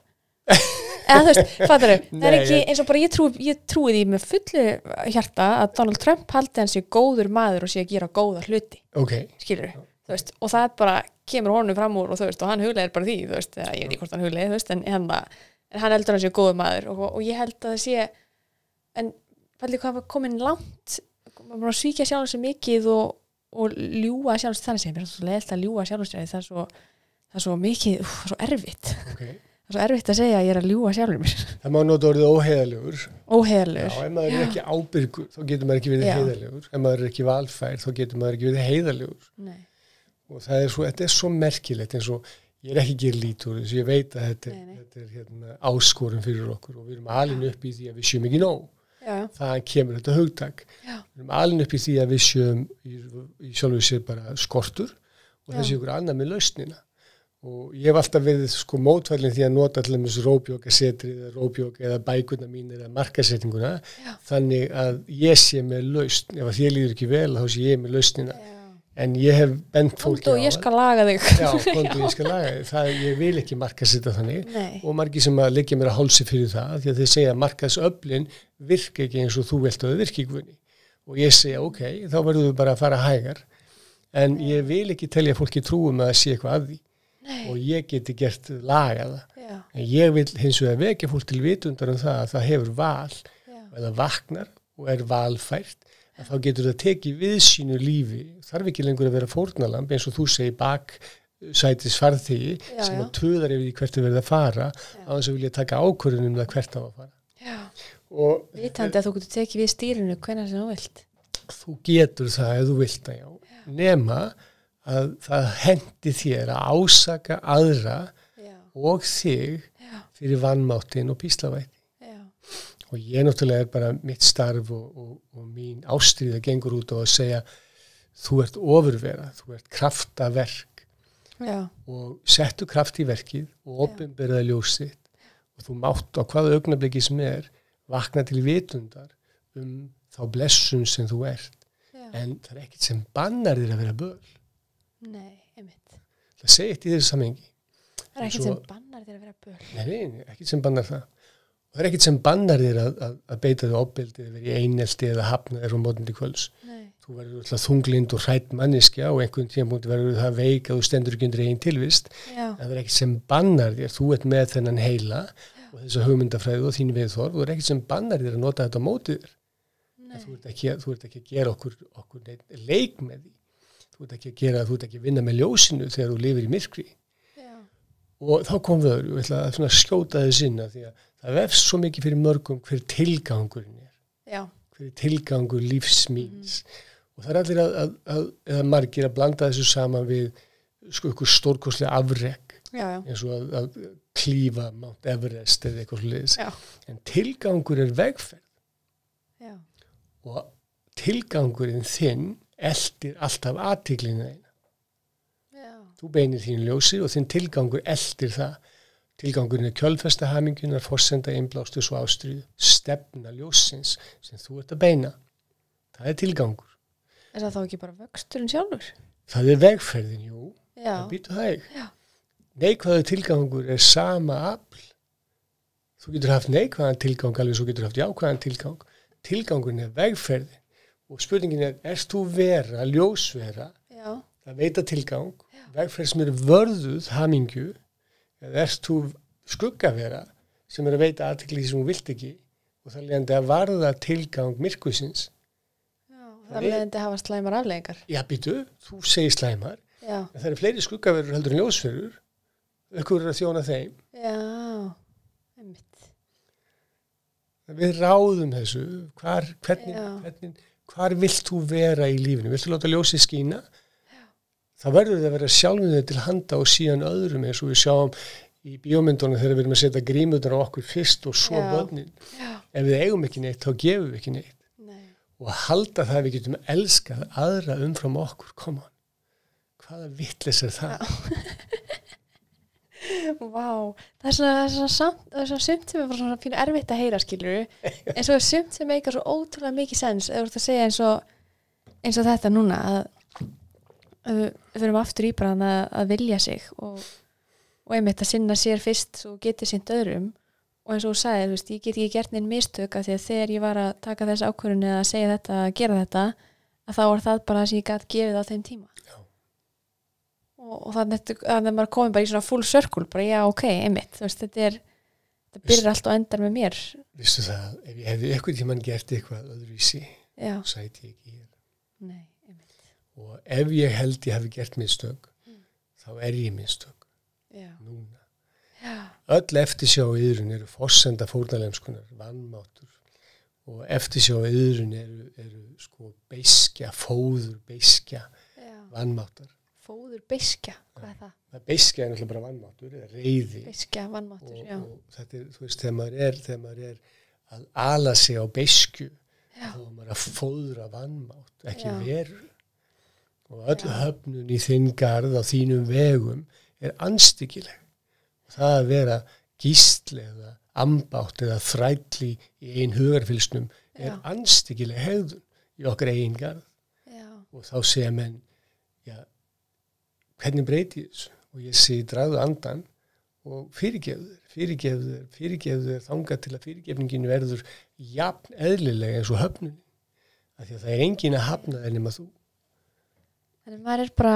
Eða þú veist, fattar þau? Það er ekki eins og bara ég trúi því með fullu hjarta að Donald Trump haldi hann sé góður maður og sé að gera góða hluti. Okay. Skilur þau? Þú veist, og það bara kemur honum fram úr og þú veist, og hann hugleiðir bara því, þú veist, ég veit ekki hvort hann hugleiðir, þú veist, en hann heldur hann sé góður maður og ég held að það sé, en fældi hvað var komin langt, maður svíkja sjálf sér mikið og ljúga sjálf sér, þannig sem mér er svo leiðilt að ljúga sjálf sér, það er svo mikið, svo erfitt. Okay. Það er svo erfitt að segja að ég er að ljúga sjálfur mér. Það má nota orðið óheiðarlegur. Óheiðarlegur. Já, ef maður er ekki ábyrgur, þá getur maður ekki verið heiðarlegur. Ef maður er ekki valfær, þá getur maður ekki verið heiðarlegur. Nei. Og þetta er svo merkilegt eins og ég er ekki að gera lítið úr þessu, ég veit að þetta er áskorun fyrir okkur og við erum alin upp í því að við séum ekki nóg. Já. Það kemur þetta hugtak. Já. Við erum alin upp í því að við séum í sjálfu sér bara skortur og þessi ykkur annað með lausnina. Og ég hef alltaf verið mótfallin því að nota til þess róbjókasetrið eða róbjók eða bækurna mín eða markasetninguna þannig að ég sé með lausn. Ef þér líður ekki vel þá sé ég með lausnina. Já. En ég hef bent fólki á og ég skal laga þig. Já, ég skal laga þig. Ég vil ekki markasetta þannig. Nei. Og margir sem að liggja mér að hálsi fyrir það því að þeir segja að markasöflin virka ekki eins og þú vilt að þau virki ekki. Og ég segja ok, þá verður við bara að fara hægar. En ég vil ekki telja fólki trúum að það sé eitthvað að því. Nei. Og ég geti gert lagað það. En ég vil hins vegar vekja fólk til vitundar það að það hefur val eða vaknar og er valfært að þá getur það tekið við sínu lífi þarf ekki lengur að vera fórnalamb eins og þú segir baksætis farþegi sem að töðar yfir því hvert er verið að fara á þess að vilja taka ákvörðun það hvert á að fara. Já. Og vitandi að þú getur tekið við stýrinu hvenær sem þú vilt. Þú getur það ef þú vilt það, já. Nema að það hendi þér að ásaka aðra og þig fyrir vanmáttin og píslavætti. Og ég náttúrulega er bara mitt starf og mín ástríða gengur út á að segja þú ert ofurvera, þú ert kraftaverk og settu kraft í verkið og opinberaði ljósið og þú mátt á hvaða augnabliki sem vakna til vitundar þá blessun sem þú ert. En það er ekkert sem bannar þér að vera böl. Nei, einmitt. Það segir eitt í þessu samhengi. Það er ekkert sem bannar þér að vera böl. Nei, ekkert sem bannar það. Og það er ekkert sem bannar þér að beita þig ofbeldi eða verið í einelti eða hafna þér frá mótandi kvölds. Nei. Þú verður alltaf þunglind og hrædd manneskja og einhvern tímapunkt verður það veik að þú stendur ekki undir eigin tilvist. En það er ekkert sem bannar þér. Þú ert með þennan heila og þessa hugmyndafræði og þín viðhorf og það er ekkert sem bannar þér að nota þetta á móti þér. Þú ert ekki að gera okkur leik með því. Þú ert ekki að vinna með ljósinu þegar þú lifir í myrkri. Og þá kom við og ég ætla að skjóta þess inn því að það vefst svo mikið fyrir mörgum hver tilgangurinn er. Já. Hver tilgangur lífsmíns. Og það er allir eða margir að blanda þessu saman við ykkur stórkostlega afrek. Eins og að klífa Mount Everest eða eitthvað sliðis. En tilgangur er vegferð. Já. Og tilgangurinn þinn eldir alltaf athyglinina þína. Þú beinir þín ljósi og þinn tilgangur eldir það. Tilgangurinn er kjölfesta hamingunar, forsenda einblástus og ástríðu, stefna ljósins sem þú ert að beina. Það er tilgangur. Er það þá ekki bara vöxturinn sjálfur? Það er vegferðin, jú. Já. Það býtu það. Já. Neikvæður tilgangur er sama afl. Þú getur haft neikvæðan tilgang alveg svo getur haft jákvæðan tilgang. Tilgangurinn er vegferðin. Og spurningin erst þú vera, ljósvera, það veita tilgang, vegferð sem er vörðuð hamingju, eða erst þú skuggavera sem er að veita athygli sem þú vilt ekki og það leiðandi að varða tilgang myrkusins. Já, það leiðandi að hafa slæmar afleiðingar. Já, býtu, þú segir slæmar, en það eru fleiri skuggaverur heldur en ljósverur, auðvitað að þjóna þeim. Já, einmitt. Við ráðum þessu, hvar vilt þú vera í lífinu? Viltu láta ljósið skína? Það verður að vera sjálfum þau til handa og síðan öðrum eins og við sjáum í bíómyndunum þegar við erum að setja grímurnar á okkur fyrst og svo börnin. Ef við eigum ekki neitt, þá gefum við ekki neitt. Nei. Og að halda það að við getum elskað aðra umfram okkur, come on. Hvaða vitleysa er það? Vá, það er svona samt, það er svona sumt sem er bara svona pínu erfitt að heyra, skilur en svo er sumt sem meikar svo ótrúlega mikið sens eða þú ert að segja eins og þetta núna að við förum aftur í bara að vilja sig og einmitt að sinna sér fyrst svo getið sinnt öðrum og eins og þú sagðir, þú veist, ég get ekki gert neinn mistök af því að þegar ég var að taka þessa ákvörðun eða að segja þetta, að gera þetta að þá var það bara það sem ég gat gefið á þeim tíma og þannig að maður komið bara í svona full circle bara já, ok, einmitt, þú veist, þetta byrjar allt og endar með mér. Vistu það, ef ég hefði eitthvað tímann gert eitthvað öðruvísi, sæti ég ekki hér. Nei, einmitt. Og ef ég held ég hafi gert mistök, þá er ég mistök. Já. Núna. Já. Öll eftirsjá yðrun eru forsenda fórnalemskunar, vannmáttur og eftirsjá yðrun eru sko beiskja, fóður, beiskja, vannmáttar. Fóður beiskja, hvað er það? Það beiskja er náttúrulega bara vannmáttur eða reiði. Beiskja, vannmáttur, já. Og þetta er, þú veist, þegar maður er að ala sig á beiskju, þá er maður að fóðra vannmátt, ekki veru. Og öll höfnun í þinn garð á þínum vegum er anstíkileg. Það að vera gísl eða ambátt eða þræll í ein hugarfylsnum er anstíkileg hegðun í okkar eigin garð. Já. Og þá segja menn, hvernig breyti þessu? Og ég segi, dragðu andan og fyrirgefðu þangað til að fyrirgefningin verður jafn eðlilega eins og höfnunin. Af því að það er engin að hafna það nema þú. Þannig maður er bara,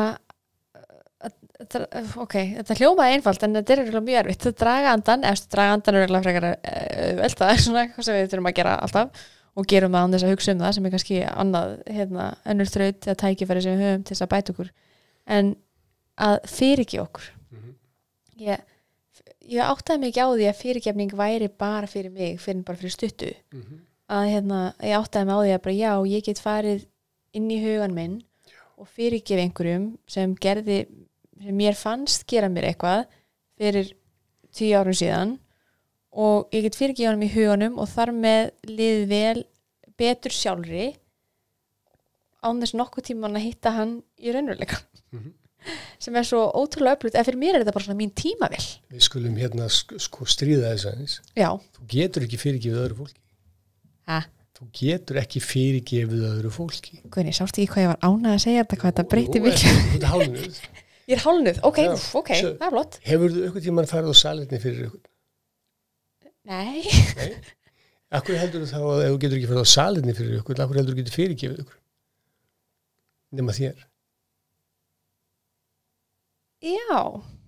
þetta hljómaði einfalt en þetta er mjög erfitt. Það draga andan er frekar velta, svona eitthvað sem við þurfum að gera alltaf og gerum það án þess að hugsa það sem er kannski annað, önnur þraut eða tækifæri sem við höfum til þess að bæta okkur. En að fyrirgefa okkur. Ég áttaði mig ekki á því að fyrirgefning væri bara fyrir mig, fyrir bara fyrir stuttu. Að ég áttaði mig á því að bara ég get farið inn í hugan minn og fyrirgefa einhverjum sem mér fannst gera mér eitthvað fyrir 10 árum síðan og ég get fyrirgefa hann í huganum og þar með liðið vel betur sjálfri án þess nokkuð tímann að hitta hann í raunveruleika. Sem er svo ótrúlega öflugt, eða fyrir mér er þetta bara svona mín tímavél. Við skulum stríða þess aðeins. Já. Þú getur ekki fyrirgefið öðru fólki. Hæ? Þú getur ekki fyrirgefið öðru fólki. Guðni, sástu ekki hvað ég var ánægð að segja þetta, hvað þetta breyti miklu? Þú ert hálnuð. Ég er hálnuð, ok, það er flott. Hefurðu eitthvað tímann farið á salerni fyrir ykkur? Nei. Akkur heldur þú þá að ef þú getur ekki farið á salerni fyrir ykkur, akkur heldur þú getur fyrirgefið ykkur? Nema þér. Já.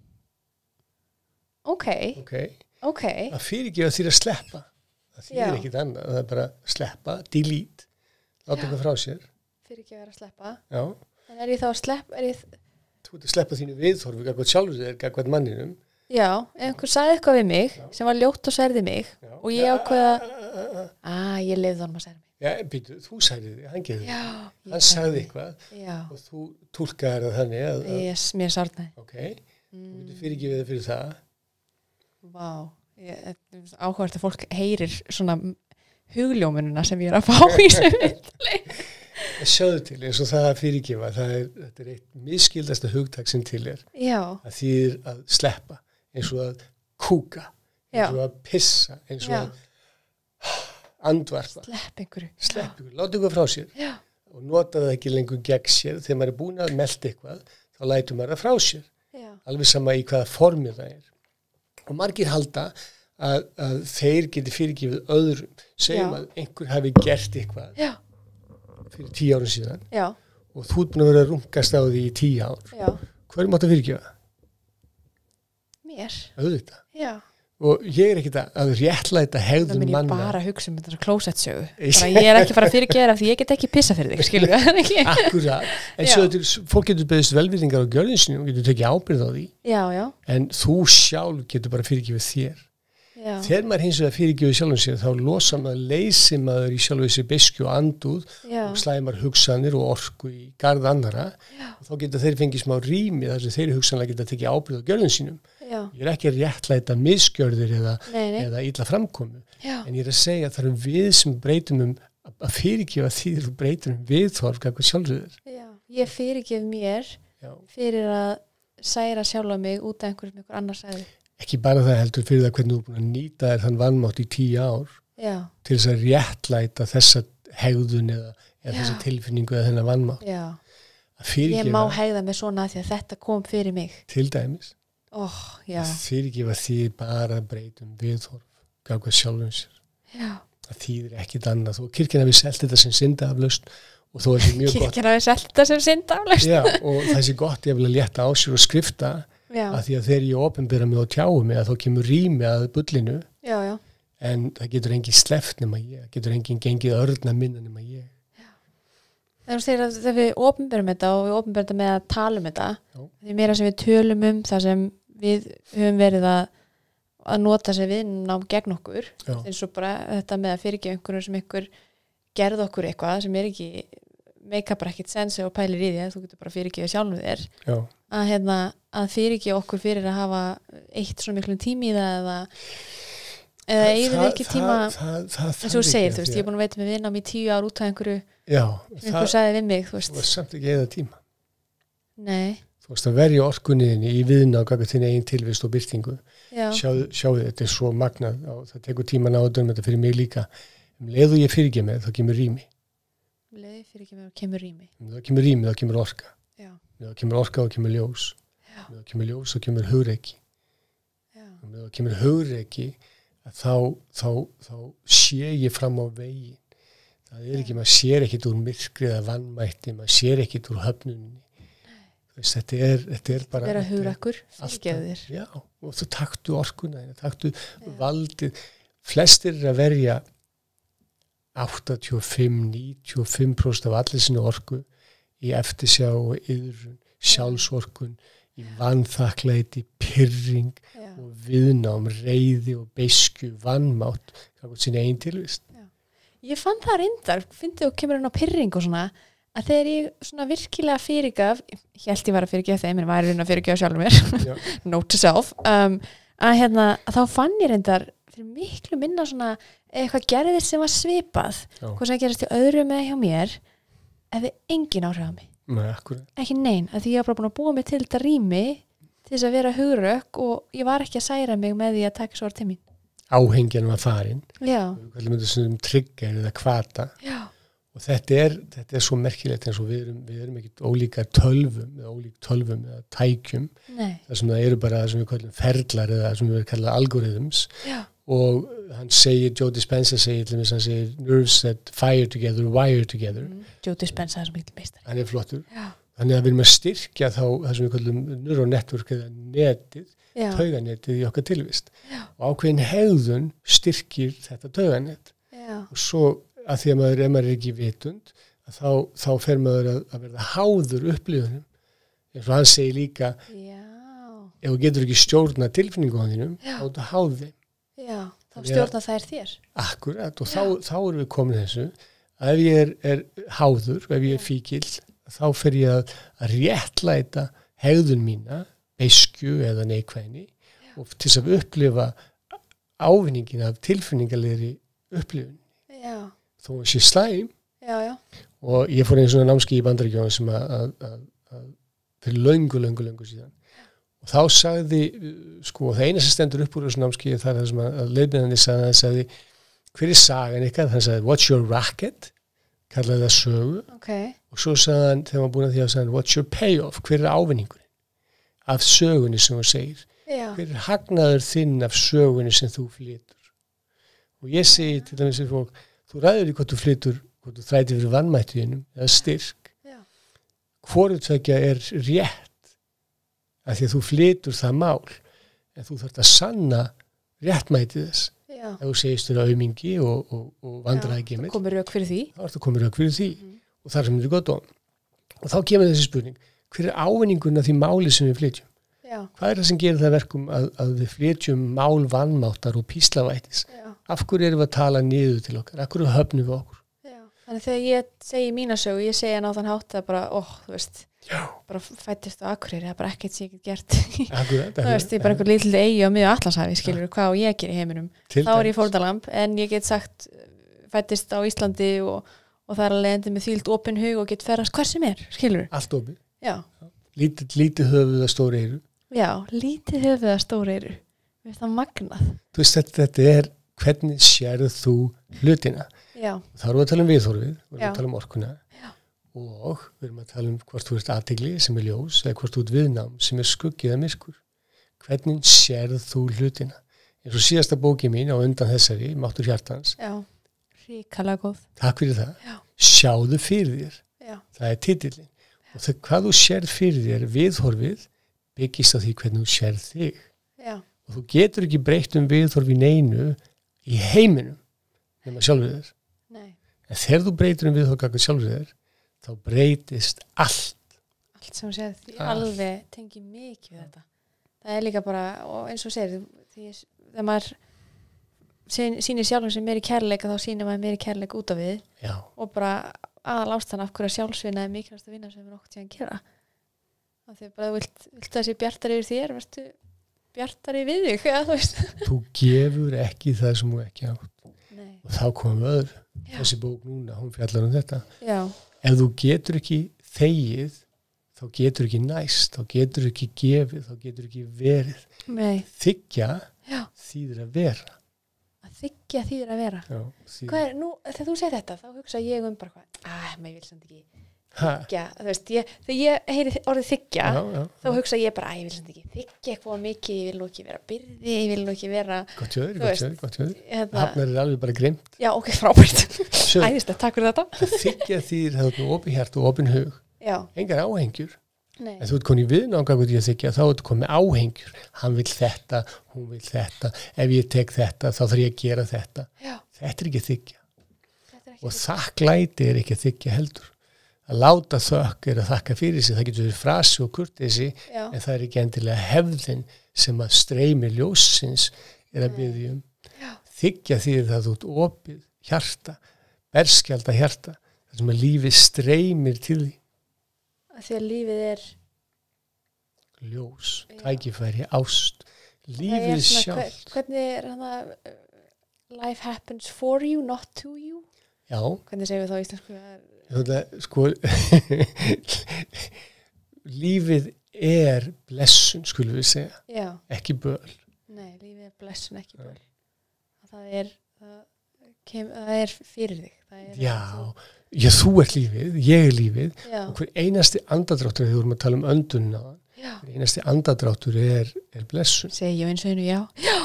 Ok. Að fyrirgefa þér að sleppa. Það þýðir ekkit annað. Það er bara sleppa, delete, láta eitthvað frá sér. Fyrirgefa þér að sleppa. Já. En er ég þá að sleppa, Þú ert að sleppa þínu viðhorfi, gagvart sjálfur þér, gagvart manninum. Já, einhver sagði eitthvað við mig sem var ljótt og særði mig og ég ákveða, ég leyfði honum að særa mig. Já, býtu, þú sagði þig, hann geði þig. Hann sagði eitthvað og þú túlkaðir það þannig að... Mér sárnaði. Ok, þú getur fyrirgefið það fyrir það. Vá, áhugavert að fólk heyrir svona hugljómununa sem ég er að fá í sem villi. Sjáðu til, eins og það að fyrirgefa, þetta er eitt misskildasta hugtak sem til er. Já. Það þýðir að sleppa, eins og að kúka, eins og að pissa, eins og að andvarpa. Slepp einhverju. Láta ykkur frá sér. Já. Og nota það ekki lengur gegn sér. Þegar maður er búin að melda eitthvað, þá lætur maður það frá sér. Já. Alveg sama í hvaða formi það er. Og margir halda að þeir geti fyrirgefið öðrum. Segjum að einhver hafi gert eitthvað fyrir 10 árum síðan. Já. Og þú ert búin að vera að rungast á því í 10 ár. Já. Hverju máttu fyrirgefa? Mér. Auðvitað. Já. Og ég er ekkert að réttlæta hegðun manna. Það minn ég bara að hugsa þetta klósettsögu. Ég er ekki fara að fyrirgefa því ég get ekki pissa fyrir þig, skilur það ekki? Akkurat. En svo fólk getur beðist velvirðingar á gjörðin sinni og getur tekið ábyrgð á því. Já. En þú sjálf getur bara fyrirgefið þér. Já. Þegar maður hins vegar fyrirgefið sjálfum sér, þá losa maður, leysir maður í sjálfu þessi beiskju og andúð og slæmar hugsanir og orku í garð annara. Og þá geta þeir fengið smá rými þar sem þeir hugsanlega geta tekið ábyrgð á gjörðin sínum. Já. Ég er ekki að réttlæta misgjörðir eða illa framkomu. En ég er að segja að það við sem breytum að fyrirgefa því þú breytum viðhorf hvað sjálfur þér. Já. Ég fyrirgef mér fyrir að særa sjálfa mig út af einhver annar sagði. ekki bara það heldur fyrir það hvernig þú er búin að nýta þér þann vanmátt í 10 ár Já. til þess að réttlæta þessa hegðun eða þessa tilfinningu eða þennan vanmátt. Já. Ég má hegða mig svona því að þetta kom fyrir mig. Til dæmis. Já. Að fyrirgefa því bara breytum viðhorf, ganga sjálfum sér. Já. Það þýðir ekkit annað. Og kirkjan hafi selt þetta sem syndaaflaust og þó er þetta mjög gott. Kirkjan hafi selt þetta sem syndaaflaust. Já, og það sé gott ég vil að létta á sér og skrifta að því að þegar ég opinbera mig og tjáu mig að þá kemur rými að bullinu. Já, já. En það getur engin sleppt nema ég, getur engin gengið örna minna nema ég. Þegar þú segir að þegar við opinberum þetta og við opinberum þetta með að tala um þetta, því meira sem við tölum um það sem við höfum verið að nota sem viðnám gegn okkur, eins og bara þetta með að fyrirgefa einhverjum sem einhver gerði okkur eitthvað sem ekki make up ekkert sense og pælir í því að þú getur bara fyrirgefa sjálfum þér, að fyrirgefa okkur fyrir að hafa eitt svona miklum tími í það eða eigið ekki tíma eins og þú segir, þú veist, ég er búin að veita með viðnám í 10 ár út af einhverju einhver sagði við mig, þú veist. Þú veist samt ekki eða tíma. Nei. Þú veist að verja orkunniðinni í viðnám gagnvart þinni eigin tilvist og byrtingu. Sjáðu þetta er svo magnað og það tekur tíman á að döma þetta fyrir mig líka. Leðu ég fyrirgef með þá kemur rými. Leðu ég fyrirgef með þá kemur rými. Þá kemur rými, þá kemur orka. Já. Þá kemur orka og kemur ljós. Já. Þá kemur ljós og kemur hugreiki. Já. Þá kemur hugreiki þá sé ég fram á veginn. Það er ekki, maður sér ekkit úr myrkri eða vannmætti, maður sér ekkit úr höfnunni. Þetta er bara... Vera hugrakkur, fyrirgefðu þér. Já, og þú taktu orkuna, taktu valdið. Flestir er að verja 85-95% af allir sinni orku í eftirsjá og yðrun, sjálfsorkun, í vanþakklæti, pirring og viðnám, reiði og beisku, vannmátt, hvað sinni einn tilvist. Ég fann það reyndar, fyndið og kemur hann á pirring og svona, að þegar ég svona virkilega fyrirgaf, ég held ég var að fyrirgefa þeim, en væri að fyrirgefa sjálfur mér, note to self, að þá fann ég reyndar fyrir miklu minna svona eitthvað gerðist sem var svipað, hvað sem gerist í öðrum eða hjá mér, ef engin áhrif á mig. Nei, akkurat. Ekki nein, að því ég var bara búin að búa mig til þetta rými til þess að vera hugrökk og ég var ekki að særa mig með því að taka svo til mín. Áhengjan var farin. Já. Við kallum þetta sem trigger eða hvata. Já. Og þetta er svo merkilegt eins og við erum ekkert ólíkar tölvum eða tækjum. Nei. Það sem það eru bara það sem við kallum ferlar eða það sem við kallum algorithms. Já. Og hann segir, Joe Dispenza segir, hann segir nerves that fire together, wire together. Joe Dispenza er svo mikil meistari. Hann er flottur. Já. Þannig að við erum að styrkja þá það sem við kallum neural network eða netið, tauganetið í okkar tilvist. Já. Og ákveðin hegðun styrkir þetta tauganet. Já. Og svo að því að ef maður er ekki vitund, þá fer maður að verða háður upplifunum. Eins og hann segir líka, ef þú getur ekki stjórna tilfinningu á þínum, þá er þetta háði. Já, þá stjórna þær þér. Akkurat, og þá erum við komin þessu, að ef ég er háður, ef ég er fíkill, þá fer ég að réttlæta hegðun mína, beisku eða neikvæðni og til þess að upplifa ávinningin af tilfinningalegri upplifun. Já. Þó að sé slæm. Já, já. Og ég fór einu svona námskeið í Bandaríkjunum sem að fyrir löngu síðan. Og þá sagði, það eina sem stendur upp úr þessu námskeið það er það sem að leiðbeinandi sagði, hver er sagan ykkar? Hann sagði, what's your racket? Kallaði það sögu. Okay. Og svo sagði hann, þegar maður búin að því að sagði hann, what's your payoff? Hver er ávinningurinn af sögunni sem þú segir? Já. Hver er hagnaður þinn af sögunni sem þú flytur? Og ég segi til dæmis fyrir fólk, þú ræður í hvað þú flytur, hvað þú þrætir fyrir vannmættuðinum eða styrk. Já. Hvoru tvekja er rétt af því að þú flytur það mál en þú þarft að sanna réttmætið þess. Já. Ef þú segist þér aumingi og vandræði þá komur rauk fyrir því. Þá ertu komur rauk fyrir því og þar sem þetta er gott á. Og þá kemur þessi spurning, hver er ávinninguna því máli sem við flytjum? Já. Hvað er það sem gerir það verkum að við flytjum mál vannmáttar og píslavættis? Já. Af hverju erum við að tala niður til okkar? Af hverju höfnum við okkur? Já. Þannig þegar ég segi mína sögu, ég segi hann á þann hátt að bara, þú veist, bara fættist á Akureyri, það er bara ekkert sem ég get gert. Akkurat. Þú veist, ég er bara einhver lítill eyju á miðju Atlantshafi, skilur hvað og ég ger í heiminum. Þá er ég fórnarlamb, en ég get sagt, fættist á Íslandi og það er alveg endið með þvíld opin hug og get ferðast hver sem er, skilur. Allt opið. Já. Lítið höfuð að stóra eyru. Já, lítið höfuð að stóra eyru. Mér finnst það magnað. Þú veist, þetta hvernig sérðu þú hlutina. Já. Þá erum við að tala um viðhorfið, við erum Já. að tala um orkuna Já. og við erum að tala um hvort þú ert athygli sem ljós eða hvort þú ert viðnám sem skuggið eða myrkur. Hvernig sérðu þú hlutina? Eins og síðasta bóki mín á undan þessari, Máttur hjartans. Já, hrikalega góð. Takk fyrir það. Já. Sjáðu fyrir þér. Já. Það titillinn. Og hvað þú sérð fyrir þér, viðhorfið, byggist á því hvernig þú sérð þig. Já. Og þú getur ekki breytt viðhorf í neinu í heiminum nema sjálfur þér. Nei. En þegar þú breytir viðhorf gagnvart sjálfur þér, þá breytist allt. Allt sem þú segir, því alveg tengi mikið við þetta. Það líka bara, og eins og segir, þegar maður sýnir sjálfum sem meiri kærleika, þá sýnir maður meiri kærleika út af við. Já. Og bara aðal ástæðan af hverju sjálfsvinna er mikilvægast að vinna sem við nokkuð tíðan gera. Af því bara vilt það sé bjartari yfir þér, verðstu bjartari við þig, eða þú veist. Þú gefur ekki það sem þú ekki átt. Nei. Og þá komum við öðru. Já. Þessi bók núna, hún fjallar þetta. Já. Ef þú getur ekki þegið, þá getur ekki næst, þá getur ekki gefið, þá getur ekki verið. Nei. Þiggja Já. þýðir að vera. Að þiggja þýðir að vera. Já. Hvað nú, þegar þú segir þetta, þá hugsa ég bara hvað, maður vil samt ekki þiggja, þú veist, þegar ég heyri orðið þiggja, þá hugsa ég bara, ég vil samt ekki þiggja eitthvað mikið, ég vil nú ekki vera byrði, ég vil nú ekki vera... Gott jöður. Hafnar alveg bara grimt. Já, ok, frábært. Æðislega, takk fyrir þetta. Þiggja þýðir það er opið hjart og opið hug. Já. Engar áhengjur. Nei. En þú ert konið viðnáðan hvað ég þiggja, þá ert komið áhengjur. Hann vil þetta, hún vil þetta. Ef ég tek þetta, þá þarf ég að gera þetta. Já. Þetta ekki þiggja. Og þakklæti ekki að þiggja heldur. Að láta þökk að þakka fyrir sig. Það getur verið frasi og kurteisi, en það ekki endilega hefðin sem að streymi ljósins að biðja um. Þiggja þýðir það þú ert opið hjarta, berskjalda hjarta, þar sem að lífið streymir til því. Því að lífið er ljós, tækifæri, ást, lífið sjálf. Hvernig það life happens for you, not to you? Já. Hvernig segir við þá í íslensku? Sko, lífið er blessun, skulum við segja. Já. Ekki böl. Nei, lífið er blessun, ekki böl. Það er fyrir þig. Já, þú ert lífið, ég er lífið. Já. Og hver einasti andadráttur, þegar við vorum að tala um öndunna, hver einasti andadráttur er blessun. Segi ég eins og einu, já.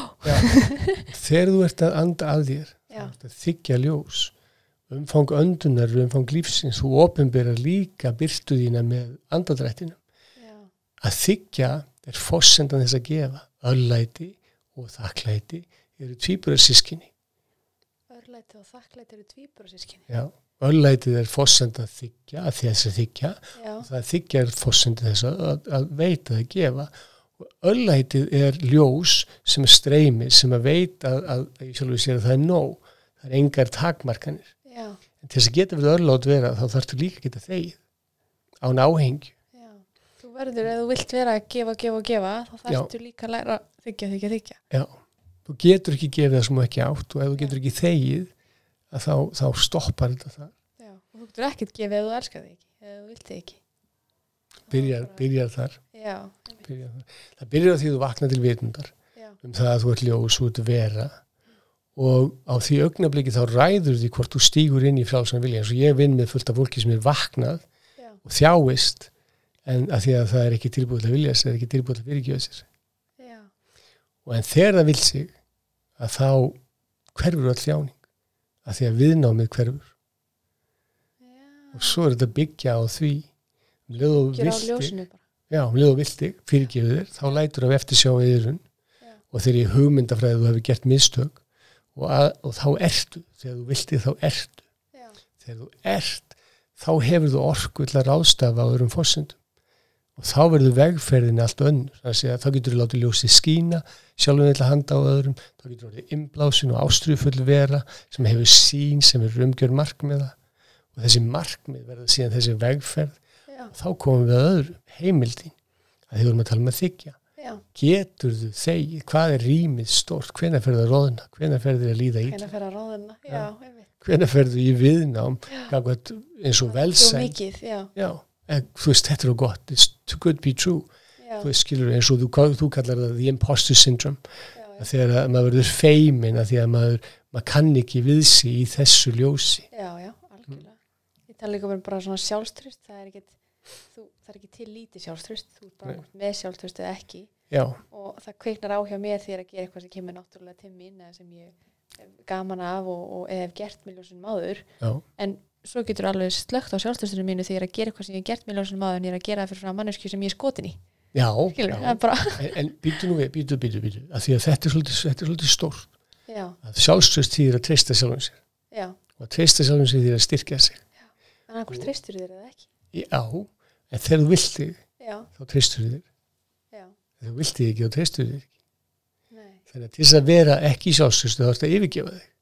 Þegar þú ert að anda að þér, að þiggja ljós, umfang öndunar, umfang lífsins, þú opinberar líka birtu þína með andadrættinum. Já. Að þiggja er forsendan þess að gefa. Örlæti og þakklæti eru tvíburasískinni. Örlæti og þakklæti eru tvíburasískinni. Já, örlætið er forsenda að þiggja, að þess að þiggja. Og það þiggja er forsenda þess að veita að gefa. Og örlætið er ljós sem streymir, sem að veita að ég sjálfur sér að það er nóg. Það er engar takmarkanir. Já. En til þess að geta verið örlát vera, þá þarftu líka að geta þegið án áhengju. Já. Þú verður, ef þú vilt vera að gefa, þá þarftu líka að læra að þiggja. Já. Þú getur ekki gefið það sem þú ekki átt og ef þú getur ekki þegið, þá stoppar þetta það. Já. Og þú getur ekkert gefið ef þú elskar þig ekki, ef þú vilt þig ekki. Byrjar þar. Já. Það byrjar á því að þú vaknar til vitundar um það að þú ert ljós, þú ert vera. Og á því augnabliki þá ræður því hvort þú stígur inn í frjálsan vilja, eins og ég vinn með fullt af fólki sem er vaknað og þjáist en að því að það er ekki tilbúið til að vilja sér, er ekki tilbúið til að fyrirgjöfa sér. Já. Og en þegar það vil sig að þá hverfur all þjáning, að því að viðnámið hverfur. Já. Og svo er þetta byggja á því leið og vilti, leið og vilti fyrirgjöfu þér, þá lætur af eftir sjá yðrun og þegar í hugmyndafræði þú hefur gert mistök og þá ertu, þegar þú vilti þá ertu. Já. Þegar þú ert, þá hefur þú orku til að ráðstafa á öðrum forsendum og þá verður vegferðin allt önnur. Þannig að þá getur þú látið ljósið skína, sjálfum til að handa á öðrum, þá getur þú látið innblásin og ástríðufull vera sem hefur sín, sem er umgjörð markmiða og þessi markmið verður síðan þessi vegferð. Já. Og þá komum við að öðru, heimildin, að því vorum að tala um að þiggja. Já. Getur þú þegið, hvað er rýmið stórt, hvenær ferðu að roðna, hvenær ferðu að líða illa, hvenær ferðu að roðna, já, hvenær ferðu í viðnám, eins og velsæm, mikið, já, þú veist, þetta er gott, it's too good to be true, þú veist, skilur eins og þú kallar það the imposter syndrome, að þegar að maður verður feimin að því að maður kann ekki við sig í þessu ljósi. Já, algjörlega. Ég tala líka bara svona sjálfströst, það er ekki til lítið sjálfströst, þú er bara með sjálfströst eða ekki. Já. Og það kveiknar á hjá mér þegar að gera eitthvað sem kemur náttúrulega til mín eða sem ég gaman af og hef gert miljónsinnum áður. Já. En svo getur alveg slögt á sjálfströstunum mínu þegar ég er að gera eitthvað sem ég hef gert miljónsinnum áður en ég er að gera það fyrir svona mannesku sem ég er skotin í. Já, skilur, já. Bara... en býtu nú við, býtu, af því að þetta er svolítið stórt. Já. Að sjálfströst þýðir að treysta sjálfum sér. Já. Og að treysta sjálfum sér þýðir að styrkja sig. Já. En annars treystur þér eða ekki? Já, en þegar þú vilt þig, þá treystur þér. Já. Þegar þú vilt þig ekki, þá treystur þér ekki. Nei. Þannig að til þess að vera ekki í sjálfströstu, þá ertu að yfirgefa þig.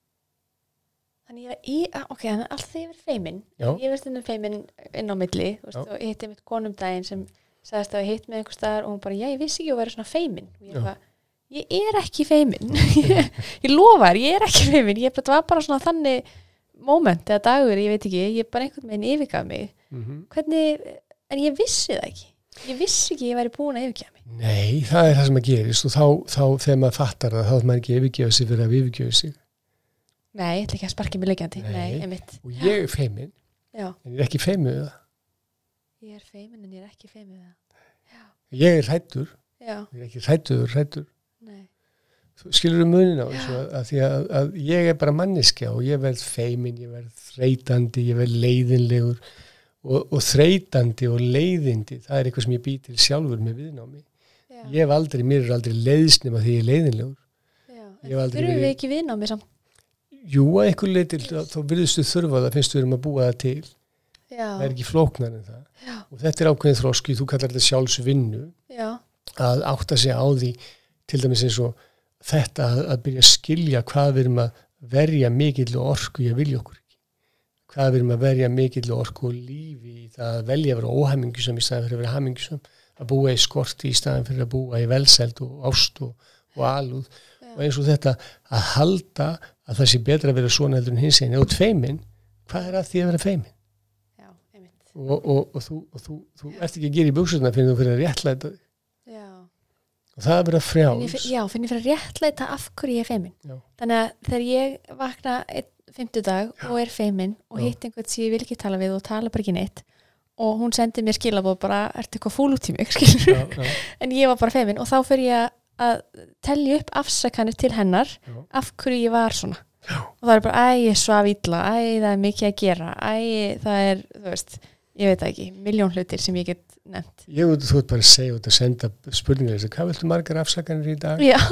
Þannig þannig allt þegar ég verið feimin. Já. Ég verið stundum feimin inn á milli, og ég hitti mitt konumdaginn sem sagðist að ég hitt með einhver staðar og hún bara, ég vissi ekki að vera svona feimin. Og ég er ekki feimin. ég lofar, ég er ekki feimin. Það var bara svona þannig moment eða dagur, ég veit ekki, ég bara einhvern veginn yfirgaf mig. Hvernig, en ég vissi það ekki. Ég vissi ekki að ég væri búin að yfirgefa mig. Nei, það er það sem að gerist og þá þegar maður fattar það, þá er maður ekki að yfirgefa sig fyrir að yfirgefa sig. Nei, ég ætla ekki að sparka mig liggjandi. Nei, einmitt. Og ég er feimin, en ég er ekki feimin við það. Ég er feimin en ég er ekki feimin við það. Já. Ég er hræddur. Já. Ég er ekki hræddur. Nei. Þú skilur munin á þessu að því að ég er bara manneskja og ég verð feimin, ég verð þreytandi, ég verð leiðinlegur og þreytandi og leiðindi, það er eitthvað sem ég bý til sjálfur með viðnámi. Já. Mér er aldrei leiðsnum að því ég er leiðinlegur. Já, en þurfum við ekki viðnámi samt? Jú, að einhver leið til þá virðustu þurfa það, finnst við að búa það til. Já. Það er ekki flóknar en það. Já. Og þetta er ákveðin þroski, þú kallar þetta sjálfsvinnu. Já. Að átta sig á því, til dæmis eins og þetta að byrja að skilja hvað við erum að verja mikill orku í að vilja okkur ekki. Hvað við erum að verja mikill orku og lífi í það að velja að vera óhamingjusam í staðin fyrir að vera hamingjusam, að búa í skorti í staðin fyrir að búa í velsæld og ást og alúð. Já. Og eins og þetta að halda að það sé betra að vera svona heldur en hins einn. Ef þú ert feimin, hvað er að því að vera feimin? Og þú ert ekki að gera í buxurnar fyrir þú fyrir að réttlæta þig. Já. Og það er bara frjáls. Finn ég fyrir að réttlæta af hverju ég er feimin. Já. Þannig að þegar ég vakna 50 dag og er feimin og hitt einhvern sem ég vil ekki tala við og tala bara ekki neitt og hún sendi mér skilaboð bara, ertu eitthvað fúl út í mig, skilur? En ég var bara feimin og þá fyrir ég að telja upp afsakanir til hennar af hverju ég var svona. Já. Og það er bara, ég svaf illa, það er mikið að gera, það er, þú veist, ég veit ekki, miljón hlutir sem ég get nefnt. Þú ert bara að segja út að senda spurningar þessu, hvað viltu margar afsakanir í dag? Já,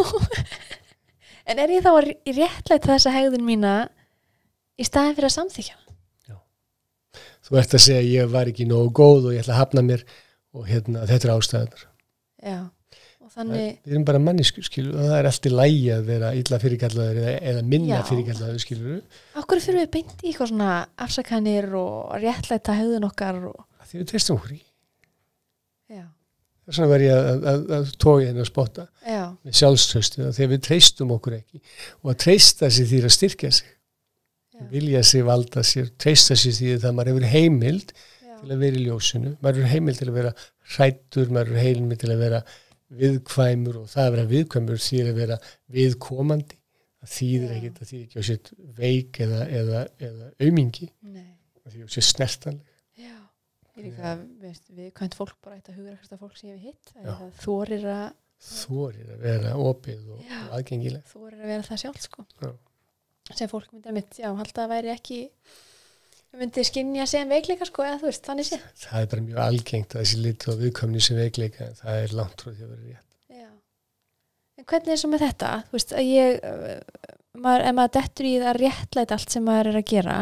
en er ég þá að réttlæta þessa hegðun mína í staðin fyrir að samþykja? Já, þú ert að segja ég var ekki nógu góð og ég ætla að hafna mér og þetta er ástæðunar. Já, og þannig... Við erum bara mannisku, skilur, og það er allt í lagi að vera illa fyrirkallaður eða minna fyrirkallaður, skilur. Akkur fyrir við beint í eitthvað svona afsakanir og réttlæta hegðun okkar og... Því við treystum okkur í. Já. Það er svona verið að tói henni að spotta með sjálfströstu þegar við treystum okkur ekki og að treysta sig því að styrkja sig. Vilja sig, valda sér, treysta sig því að maður hefur heimild til að vera í ljósinu, maður hefur heimild til að vera hræddur, maður hefur heimild til að vera viðkvæmur og það að vera viðkvæmur því að vera viðkomandi. Það þýðir ekkert, það þýðir ekki á sér veik eða aumingi. Það þýðir á sér snertanleg. Já, ég líka, viðkvæmt fólk bara eitt að hugrakasta fólk sem ég hef hitt. Það þorir að vera opið og aðgengileg. Þorir að vera það sjálf, sko. Já. Sem fólk myndi halda að væri ekki myndi skynja sem veikleika, sko, eða þú veist, þannig sé. Það er bara mjög algengt að þessi litur á viðkvæmni sem veikleika, en það er langt frá því að vera rétt. Já. En hvernig er svo með þetta? Þú veist, að ef maður dettur í það réttlæta allt sem maður er að gera,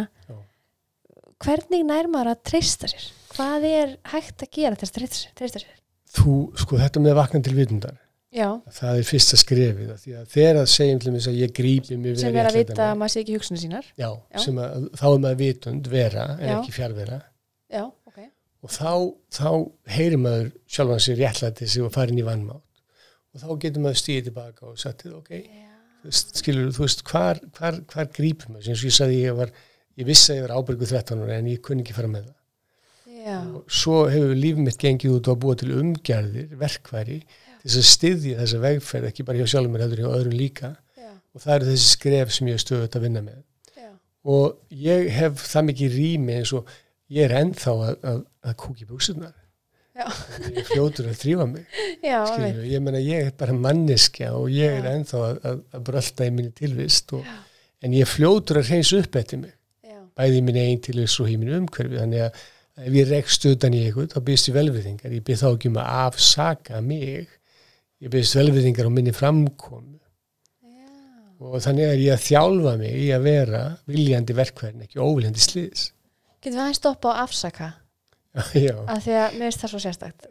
hvernig nær maður að treysta sér? Hvað er hægt að gera til að treysta sér? Þetta með að vakna til vitundar. Já. Það er fyrsta skrefið því að þegar að segjum til þess að ég grípi mig sem er að vita að maður sé ekki hugsunni sínar. Já. Sem að þá er maður vitund vera en ekki fjarvera. Já, ok. Og þá heyrir maður sjálfan sér réttlæti sig og farin í vannmátt og þá getur maður stíðið tilbaka og sagt ok, skilur þú veist hvar grípum maður, eins og ég sagði ég vissi að ég var ábyrgur 13 ára en ég kunni ekki fara með það. Já. Og svo hefur líf mitt gengið út á að búa til umgerðir, verkværi til þess að styðja þessa vegferð, ekki bara hjá sjálfum mér, heldur hjá öðrum líka. Já. Og það eru þessi skref sem ég er stöðugt að vinna með. Já. Og ég hef það mikið rými eins og ég er ennþá að kúka í buxurnar. Já. Ég er fljótur að þrífa mig. Já, Skilur, ég meina ég er bara manneskja og ég er ennþá að brölda í minni tilvist en ég er fljótur að hreinsa upp eftir mig. Já. Bæði í minni einn tilvist og í minni umhverfi. Þannig að ef ég rekst utan í eitthvað, þá byrst ég velvirðingar. Ég byrð þá ekki að afsaka mig. Ég byrst velvirðingar á minni framkomu. Já. Og þannig er ég að þjálfa mig í að vera viljandi verkfærin, ekki óviljandi sliðis. Getum við aðeins stoppa á afsaka? Já. Að því að mér finnst það svo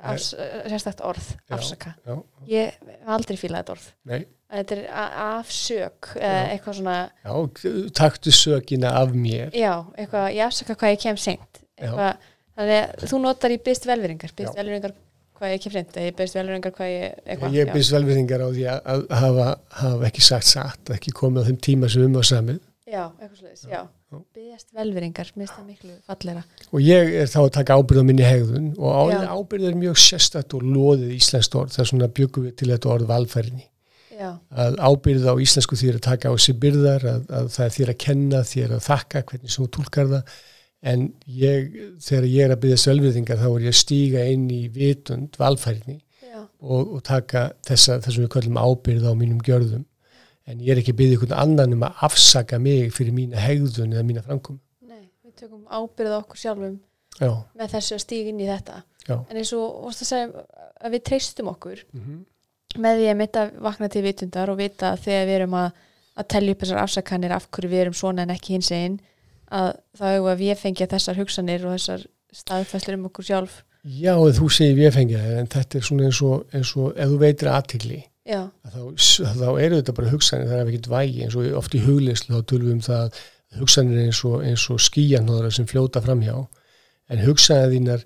sérstakt orð, afsaka. Já. Ég hef aldrei fílað þetta orð. Nei. Þetta er afsök, eitthvað svona... Já, taktu sökina af mér. Já, eitthvað, ég afsaka hvað ég kem seint. Eitthvað, þannig að þú notar í byrst velvirðingar hvað ég kem seint, ég byrst velvirðingar hvað ég... Eitthvað, ég byrst velvirðingar á því að hafa ekki sagt satt, ekki komið á þeim tíma sem á samið. Já, eitthvað sluðis, já. Byrjast velvirðingar, minnst það miklu falleira. Og ég er þá að taka ábyrgð á minni hegðun og ábyrgð er mjög sérstakt og loðið íslenskt orð, það er svona byggum við til þetta orð valfærni. Já. Að ábyrgð á íslensku þýr að taka á sig byrðar, að það er þér að kenna, þér að þakka hvernig sem þú túlkar það, en þegar ég er að byrjast velvirðingar þá er ég að stíga inn í vitund valfærni og taka þessum við kallum ábyrgð á mínum gjörðum. En ég er ekki að biðja einhvern annan að afsaka mig fyrir mína hegðun eða mína framkomu. Nei, við tökum ábyrgð á okkur sjálfum með þessu að stíga inn í þetta. Já. En eins og vorst að segja að við treystum okkur með því að mitt að vakna til vitundar og vita þegar við erum að telja upp þessar afsakanir af hverju við erum svona en ekki hins einn, að þá hefur að við fengja þessar hugsanir og þessar staðfæslur okkur sjálf. Já, þú segir við fengja það, en þetta er svona eins og ef þú veitir athygli. Þá eru þetta bara hugsanir, það er ekkert vægi eins og oft í hugleyslu þá tölum við um það að hugsanir eins og skýjanóðrar sem fljóta framhjá en hugsanir þínar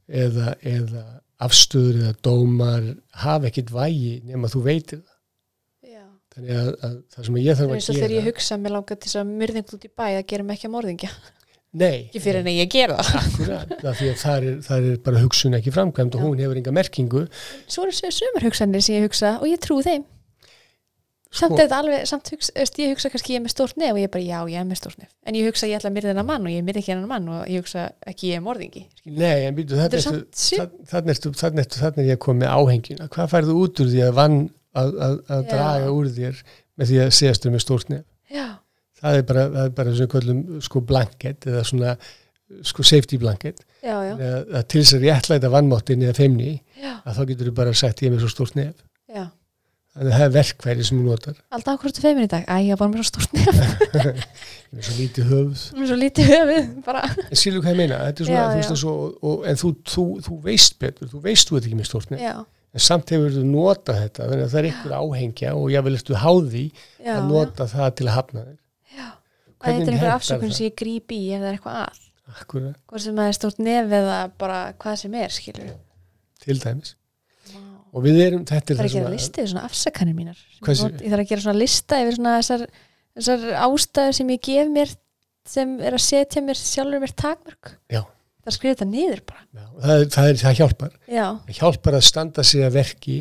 eða afstöður eða dómar hafa ekkert vægi nema þú veitir það. Já. Þannig að það sem ég þarf að gera. Þegar ég hugsa mér langar til þess að myrðingt út í bæ að gera mig ekki að morðingja. Nei. Ekki fyrir en ég gera það. Akkurat, því að það er bara hugsun ekki framkvæmd og hún hefur enga merkingu. Svo eru sumar hugsanir sem ég hugsa og ég trúi þeim. Samt er þetta alveg, ég hugsa kannski ég er með stórt nef og ég bara, já, ég er með stórt nef. En ég hugsa ég ætla að myrða þennan mann og ég myrði ekki hennan mann og ég hugsa ekki ég er morðingi. Nei, en býtu, þannig er ég að koma með áhengjuna. Hvað færðu út úr því að draga úr þér með því að segjast með stórt nef? Já. Það er bara sem við kallum blanket eða svona safety blanket. Já. Að til þess að réttlæta vannmáttin eða feimni, að þá getur þú bara sagt ég er með svo stórt nef. Já. Þannig að það er verkfæri sem þú notar. Alltaf hvort þú feimir í dag? Ég var með svo stórt nef. Ég er með svo lítið höfuð. Með svo lítið höfuð, bara. En skilur hvað ég meina? Þetta er svona, en þú veist betur, þú veist þú ekki með stórt nef. Já. En samt hefur þú notað þetta, þannig að það er einhver áhengja og jável ertu háði að nota það til að hafna þér. Þetta er einhver afsökun sem ég gríp í ef það er eitthvað að. Akkurat. Hvort sem það er stórt nef eða bara hvað sem skilur. Til dæmis. Og við erum, þetta er það svona... Það er að gera listi yfir svona afsakanir mínar. Ég þarf að gera svona lista yfir svona þessar ástæður sem ég gef mér sem er að setja mér sjálfur mér takmörk. Já. Það skrifa þetta niður bara. Já, það hjálpar. Já. Það hjálpar að standa sig að verki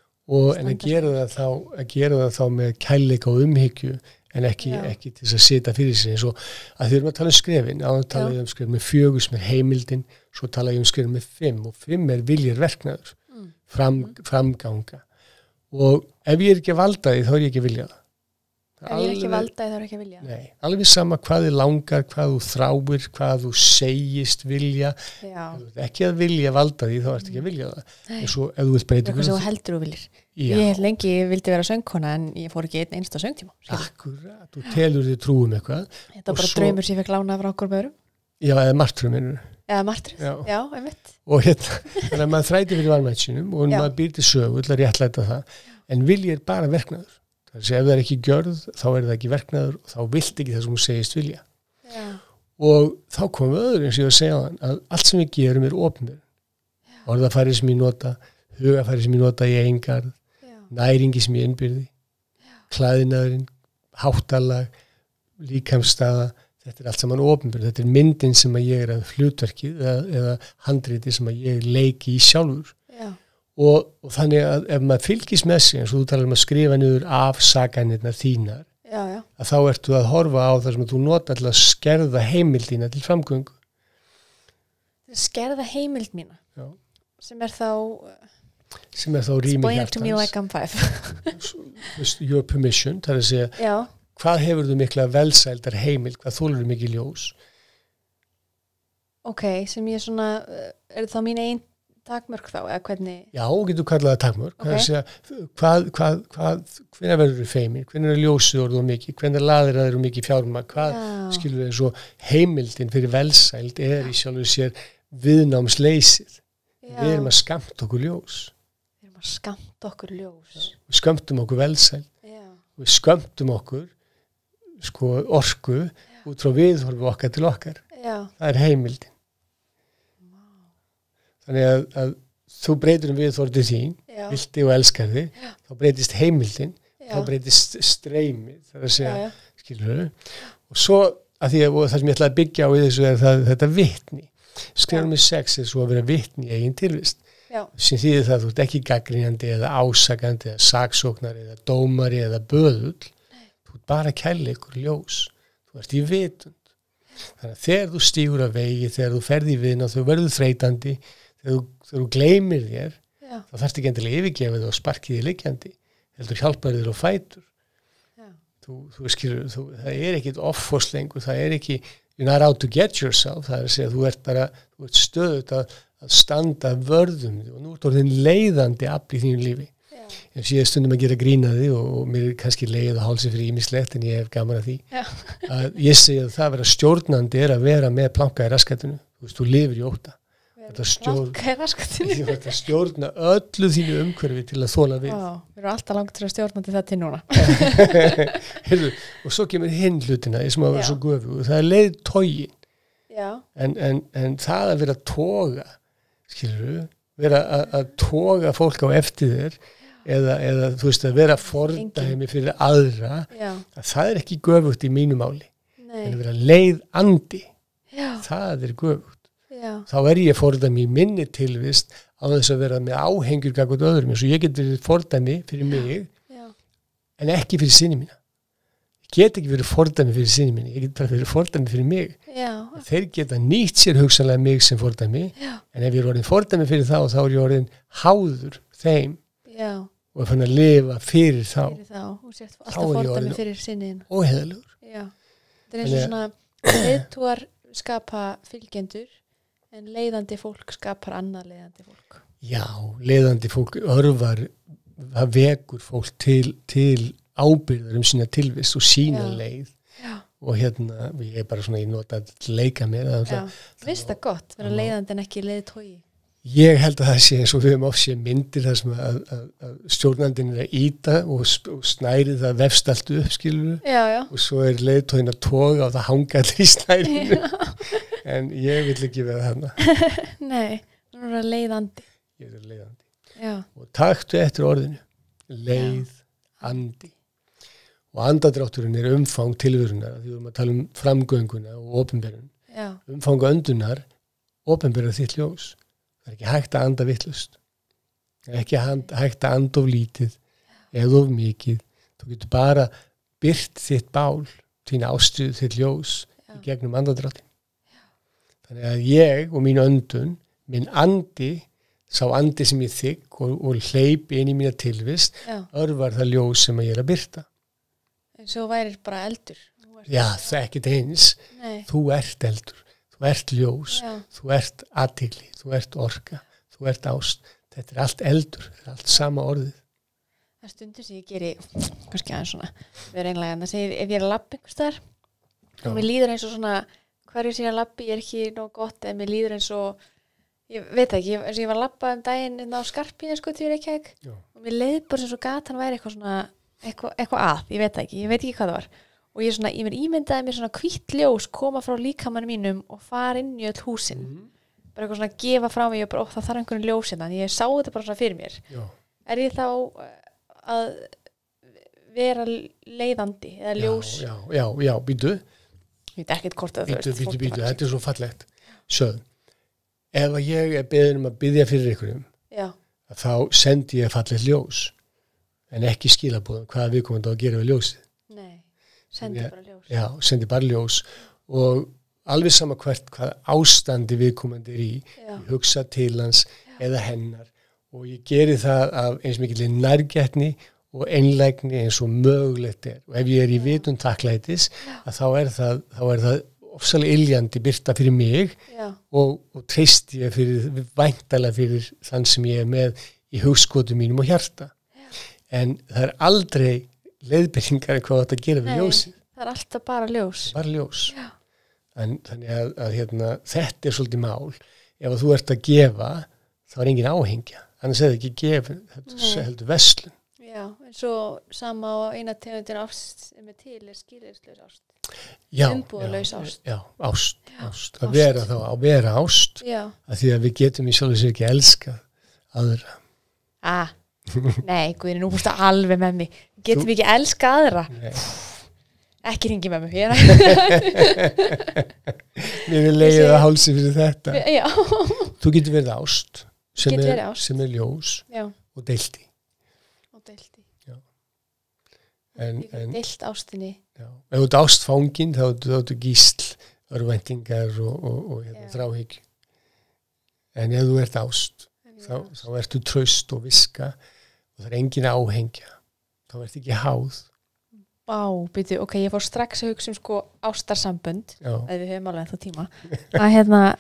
en að gera það þá með kærleika og umhyggju en ekki til þess að setja fyrir sig eins og að þið erum að tala um skrefin áður tala ég um skref með 4 sem er heimildin svo tala ég um skref með 5 og 5 er viljar verknaður framganga og ef ég er ekki að valda því þá er ég ekki að vilja það ef ég er ekki að valda því þá er ekki að vilja nei, alveg sama hvað þið langar hvað þú þráir, hvað þú segist vilja ekki að vilja valda því þá ert ekki að vilja það en svo ef þú vilt breyta eitthvað sem þú heldur og viljir ég lengi vildi vera söngkona en ég fór ekki einn einsta söngtíma akkurat, þú telur þig trúum eitthvað þetta var bara draumur sem ég fekk lána frá okkur með öðrum já, eða martröminu eða martröð, já, einmitt og þannig að maður þræti fyrir valmætsinum og maður býr til sögu til að réttlæta það en vilji er bara verknaður þess að ef það er ekki gjörð þá er það ekki verknaður og þá vilt ekki það sem hún segist vilja og þá komum við öðru eins og ég var að segja að allt sem við gerum er opinber orðafæri sem ég nota hugafæri sem ég nota í eingarð næringi sem ég innbyrði klæðinaðurinn, háttalag líkamsstaða, þetta er allt saman opinber, þetta er myndin sem að ég er að hlutverkið eða handriti sem að ég leiki í sjálfur og þannig að ef maður fylgist með sig eins og þú talar að skrifa niður afsakanirnar þínar að þá ertu að horfa á það sem þú nota til að skerða heimildina til framgöngu. Skerða heimild mína? Já. Sem er þá rými hjartans. Explain to me like I'm 5. Your permission, það er að segja hvað hefur þú mikla velsældar heimild, hvað þolir þú mikið ljós? Ok, sem ég svona, er það mín einn takmörk þá, eða hvernig? Já, getur kallað það takmörk. Okay. Hvenær verður þú feimin? Hvenær er ljósið orðið mikið? Hvenær laðir það eru mikið fjármagn? Hvað skilur við eins og heimildin fyrir velsæld í sjálfur sér viðnámsleysið. Við erum að skammta okkur ljós. Við skömmtum okkur velsæld. Við skömmtum okkur orku út frá viðhorfi okkar til okkar. Það er heimildin. Þannig að þú breytir viðhorfi til þín, vilti og elskar þig, þá breytist heimildin, þá breytist streymið, það er að segja, skilur þau. Og svo, það sem ég ætla að byggja á í þessu er þetta vitni. Skrifum með 6 er svo að vera vitni í eigin tilvist. Sem þýðir það að þú ert ekki gagnrýnandi eða ásakandi eða saksóknari eða dómari eða böðull. Þú ert bara kærleikur ljós. Þú ert í vitund. Þannig að þegar þú stígur að vegi, þegar þú ferði í viðna, þú verður þreytandi, þegar þú gleymir þér, þá þarfst ekki endilega yfirgefa þig og sparkið þig liggjandi. Heldur hjálpar þér á fætur. Þú skilur, það er ekkit offors lengur, það er ekki you're not out to get yourself, það er að segja þú ert stöðut að standa vörðum og nú ert orðin leiðandi afl í þínu lífi. Ég sé stundum að gera grín að því og mér er kannski leið að hálsi fyrir ýmislegt en ég hef gaman að því. Að ég segi að það að vera stjórnandi er að vera með planka í raskatinu. Þú lifir í ótta. Planka í raskatinu? Þetta stjórna öllu þínu umhverfi til að þola við. Við erum alltaf langt til að stjórnandi það til núna. Heyrðu, og svo kemur hinn hlutina sem að vera svo göfu og það er leiðtogin. En það að vera að toga, skilurðu, vera að toga fólk á eftir þér eða þú veist að vera fordæmi fyrir aðra það er ekki göfugt í mínu máli en að vera leiðandi það er göfugt þá er ég fordæmi í minni tilvist á þess að vera með áhengjur gagnvart öðrum eins og ég get verið fordæmi fyrir mig en ekki fyrir syni mína ég get ekki verið fordæmi fyrir syni mína ég get bara verið fordæmi fyrir mig þeir geta nýtt sér hugsanlega mig sem fordæmi en ef ég er orðin fordæmi fyrir þá er ég orðin háður þeim og að fann að lifa fyrir þá og sért alltaf fordæmi fyrir sinniðin óheðalegur þetta er eins og svona leiðtúar skapa fylgjendur en leiðandi fólk skapar annað leiðandi fólk leiðandi fólk örvar það vekur fólk til ábyrgðar sína tilvist og sína leið og ég er bara svona ég nota að leika með Vist það gott, vera leiðandi en ekki leiðtogi Ég held að það sé eins og við höfum oft séð myndir þar sem að stjórnandinn er að ýta og snærið það vefst allt upp, skilur og svo er leiðtoginn að toga og það hanga allir í snærinu en ég vil ekki vera þarna Nei, þú er leiðandi Ég er leiðandi og taktu eftir orðinu leiðandi og andadrátturinn er umfang tilverunar því við erum að tala um framgönguna og opinberun umfang öndunar opinberar þitt ljós Það er ekki hægt að anda vitlaust. Það er ekki hægt að anda of lítið eða of mikið. Þú getur bara byrt þitt bál, þín ástuð, þitt ljós í gegnum andadráttin. Þannig að ég og mín öndun, minn andi, sá andi sem ég þigg og hleypi inn í mína tilvist, örvar það ljós sem ég er að byrta. En svo værir bara eldur. Já, það er ekkert eins. Þú ert eldur. Þú ert ljós, þú ert athygli, þú ert orka, þú ert ást. Þetta er allt eldur, þetta er allt sama orðið. Það stundur sem ég geri, kannski aðeins svona, við erum einlega að segja, ef ég er að labba einhvers þar, og mér líður eins og svona, hverju sem ég er að labba, ég er ekki nóg gott, en mér líður eins og, ég veit ekki, eins og ég var að labba daginn á Skarpínu, sko, til Reykjavík, og mér leið bara eins og gatan væri eitthvað svona, eitthvað að, ég veit ekki hvað það var. Og ég mér ímyndaði mér svona hvítt ljós koma frá líkamanum mínum og fara inn í öll húsin. Bara eitthvað svona gefa frá mig og bara, það þarf einhvern ljós hérna. En ég sá þetta bara svona fyrir mér. Er ég þá að vera leiðandi eða ljós? Já, býtu. Ég veit ekkert hvort að Býtu, þetta er svo fallegt. Ef ég er beðin að biðja fyrir einhverjum, þá sendi ég fallið ljós en ekki skilabóðum hvaða viðkomandi á að gera við ljósið. Nei, sendi bara ljós. Já, sendi bara ljós og alveg sama hvað ástandi viðkomandi í, ég hugsa til hans eða hennar og ég geri það af eins mikilvæg nærgætni og einlægni eins og mögulegt og ef ég í vitund þakklætis að þá er það ofsalega iljandi birta fyrir mig og treysti ég væntalega fyrir þann sem ég með í hugskotum mínum og hjarta. En það er aldrei leiðbeiningar hvað þetta gera við ljósið. Það er alltaf bara ljós. Bara ljós. Þannig að þetta er svolítið mál. Ef þú ert að gefa, þá er engin áhengja. Annars er það ekki gefin, þetta heldur verslun. Já, en svo sama á eina tegundin ást sem er til skilyrðislaus ást. Umbúðalaus ást. Já, ást. Að vera ást. Já. Að því að við getum í sjálfu sér ekki elska aðra. Nei, Guðni, nú fórstu alveg með mig. Getum við ekki elska aðra? Nei. Ekki ringi með mig. Mér er leiðið að hálsi fyrir þetta. Já. Þú getur verið ást sem er ljós og deilti. Já. Deilt ástinni. Já. Ef þú ert ástfangin þá ertu gísl, örvæntingar og þráhyggju. En ef þú ert ást þá ertu traust og viska og það er engin áhengja. Þá ertu ekki háð. Bíddu, ok, ég fór strax að hugsa ástarsambönd, ef við höfum alveg ennþá tíma, að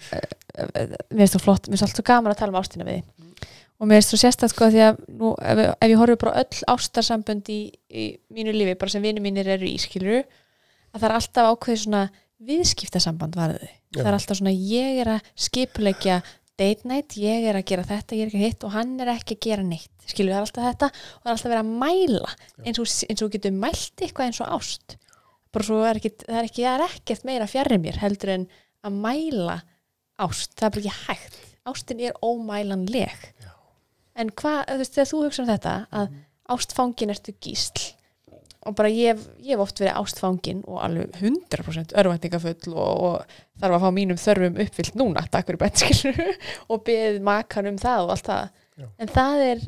mér finnst það flott, mér finnst alltaf gaman að tala ástina við þig. Og mér finnst það sérstætt því að nú, ef ég horfi bara öll ástarsambönd í mínu lífi, bara sem vinir mínir eru í skiluru, að það er alltaf ákveðið svona viðskiptasamband varðið. Það er alltaf svona, ég er að skipuleggja date night, ég er að gera þetta, ég er ekki að hitt og hann er ekki að gera neitt. Skilur, það er alltaf þetta og það er alltaf verið að mæla eins og getur mælt eitthvað eins og ást. Bara svo það er ekkert meira fjarri mér heldur en að mæla ást. Það er bara ekki hægt. Ástin er ómælanleg. Já. En hvað, þegar þú hugsa þetta að ástfangin ertu gísl og bara ég hef oft verið ástfangin og alveg 100% örvæntingafull og þarf að fá mínum þörfum uppfyllt núna, takk fyrir bætskilur og beðið makan það og allt það. Já. En það er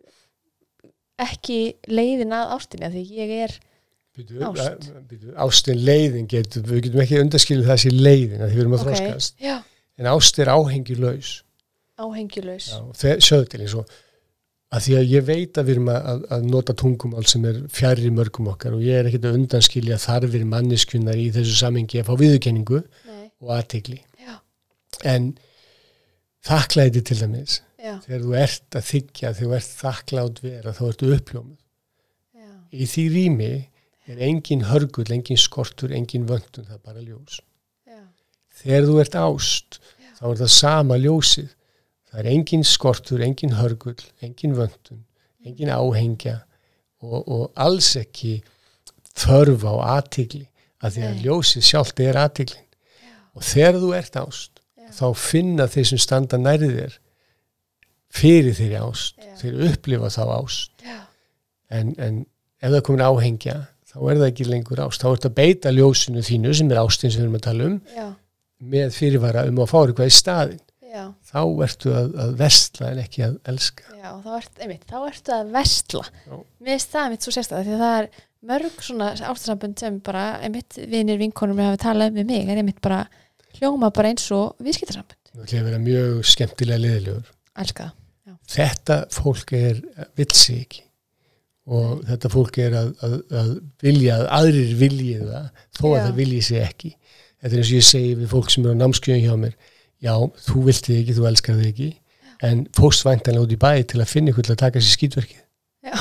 ekki leiðin að ástinni því ég er ást. Ástin leiðin við getum ekki undanskilið það sé leiðin því við erum að þroskast. Já. En ást er áhengjulaus. Áhengjulaus. Já, sjöðu til eins og að því að ég veit að við erum að nota tungumál sem er fjarri mörgum okkar og ég er ekkert að undanskilja þarfir manneskjunnar í þessu samhengi að fá viðurkenningu og athygli. Já. En þakklæti til dæmis. Já. Þegar þú ert að þiggja, þegar þú ert þakklátt vera, þá ertu uppljómuð. Já. Í því rými er engin hörgull, engin skortur, engin vöntun, það er bara ljós. Já. Þegar þú ert ást, þá er það sama ljósið. Það er engin skortur, engin hörgull, engin vöntun, engin áhengja og alls ekki þörf á athygli, að því að ljósið sjálft er athyglin. Og þegar þú ert ást, þá finna þeir sem standa nærri þér fyrir þeirri ást, þeir upplifa þá ást. En ef það komin áhengja, þá er það ekki lengur ást. Þá er þetta að beita ljósinu þínu, sem er ástin sem við erum að tala með fyrirvara að fá eitthvað í staðinn. Já. Þá ertu að versla en ekki að elska. Já, þá ertu að versla. Mér finnst það svo sérstæða því að það er mörg svona ástarsambönd sem bara vinir vinkonum hafa talað með mig er bara hljóma bara eins og viðskiptasambönd. Það ætla að vera mjög skemmtilega leiðilegur. Elska það. Þetta fólk vill sig ekki og þetta fólk að vilja að aðrir vilji það þó að það vilji sig ekki. Þetta er eins og ég segi við fólk sem eru á námskeiðum hjá mér. Já, þú vilt þig ekki, þú elskar þig ekki en fórst væntanlega út í bæ til að finna ykkur til að taka sér skítverkið. Já.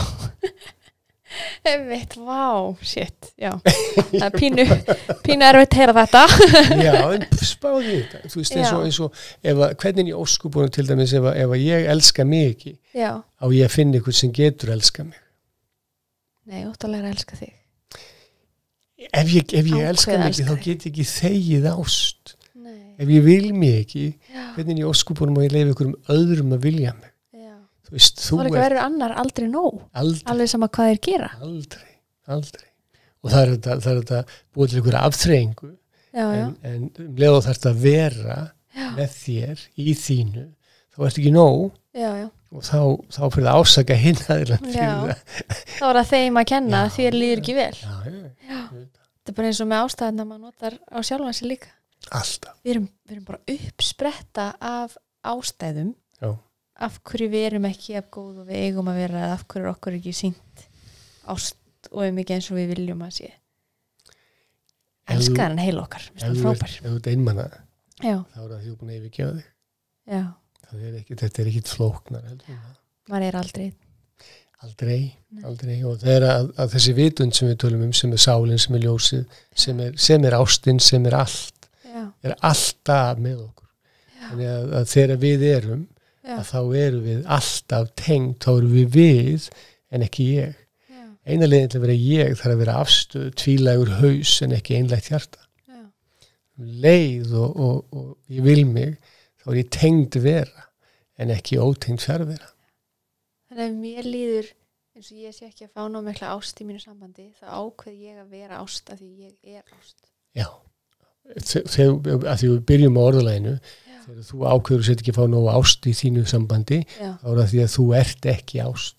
Shit, já. Það er pínu erfitt að heyra þetta. Já, en spáði þetta. Þú veist, eins og hvernig í óskubunum til dæmis ef ég elska mig ekki á ég að finna ykkur sem getur elska mig. Nei, óttalega að elska þig. Ef ég elska mig ekki, þá get ég ekki þegið ást. Ef ég vil mig ekki, hvernig í óskupunum og ég leiði ykkur öðrum að vilja mig. Þú veist, þú er... Það verður annar aldrei nóg. Alveg sama hvað þeir gera. Aldrei. Og það er þetta búið til ykkur afþreyingu. En leðu þarf þetta að vera með þér í þínu. Þá ertu ekki nóg. Og og þá fyrir að ásaka hinn aðeinslega fyrir Já. það. Þá er það þeim að kenna Já, að þér líður ekki vel. Já. Þetta er bara eins og með ástæðan að maður notar á sjálfan sig líka. Alltaf. Við erum bara uppspretta af ástæðum. Já. Af hverju við erum ekki af góð og við eigum að vera, eða af hverju er okkur ekki sýnt ást og mikið eins og við viljum að sé. Elskar hann heil okkar. Ef þú ert einmanna, Já. þá er það því búin að yfirgefa þig. Já. Þetta er ekkit flóknar heldur. Maður er aldrei. Aldrei. Og það er að þessi vitund sem við tölum sem er sálinn, sem er ljósið, sem er ástin, sem er allt, er alltaf með okkur. Já. Þannig að þegar við erum, að þá erum við alltaf tengd, þá erum við en ekki ég. Eina leiðin til að vera ég þarf að vera afstöð, tvílægur haus en ekki einlægt hjarta. Já. Leið og ég vil mig, þá er ég tengd vera en ekki ótengd fjarvera. Þannig að mér líður eins og ég sé ekki að fá ná mikla ást í mínu sambandi, þá ákveð ég að vera ást af því ég er ást. Já, þegar við byrjum á orðalæginu, þegar þú ákveður að setja ekki að fá ná ást í þínu sambandi, þá er það því að þú ert ekki ást.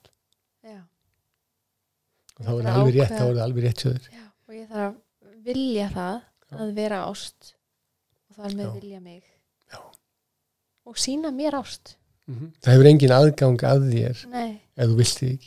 Og þá er það alveg rétt hjá þér. Já, og ég þarf að vilja það að vera ást og þar með vilja mig. Já. Og sýna mér ást. Það hefur engin aðgang að þér ef þú vilt þig ekki.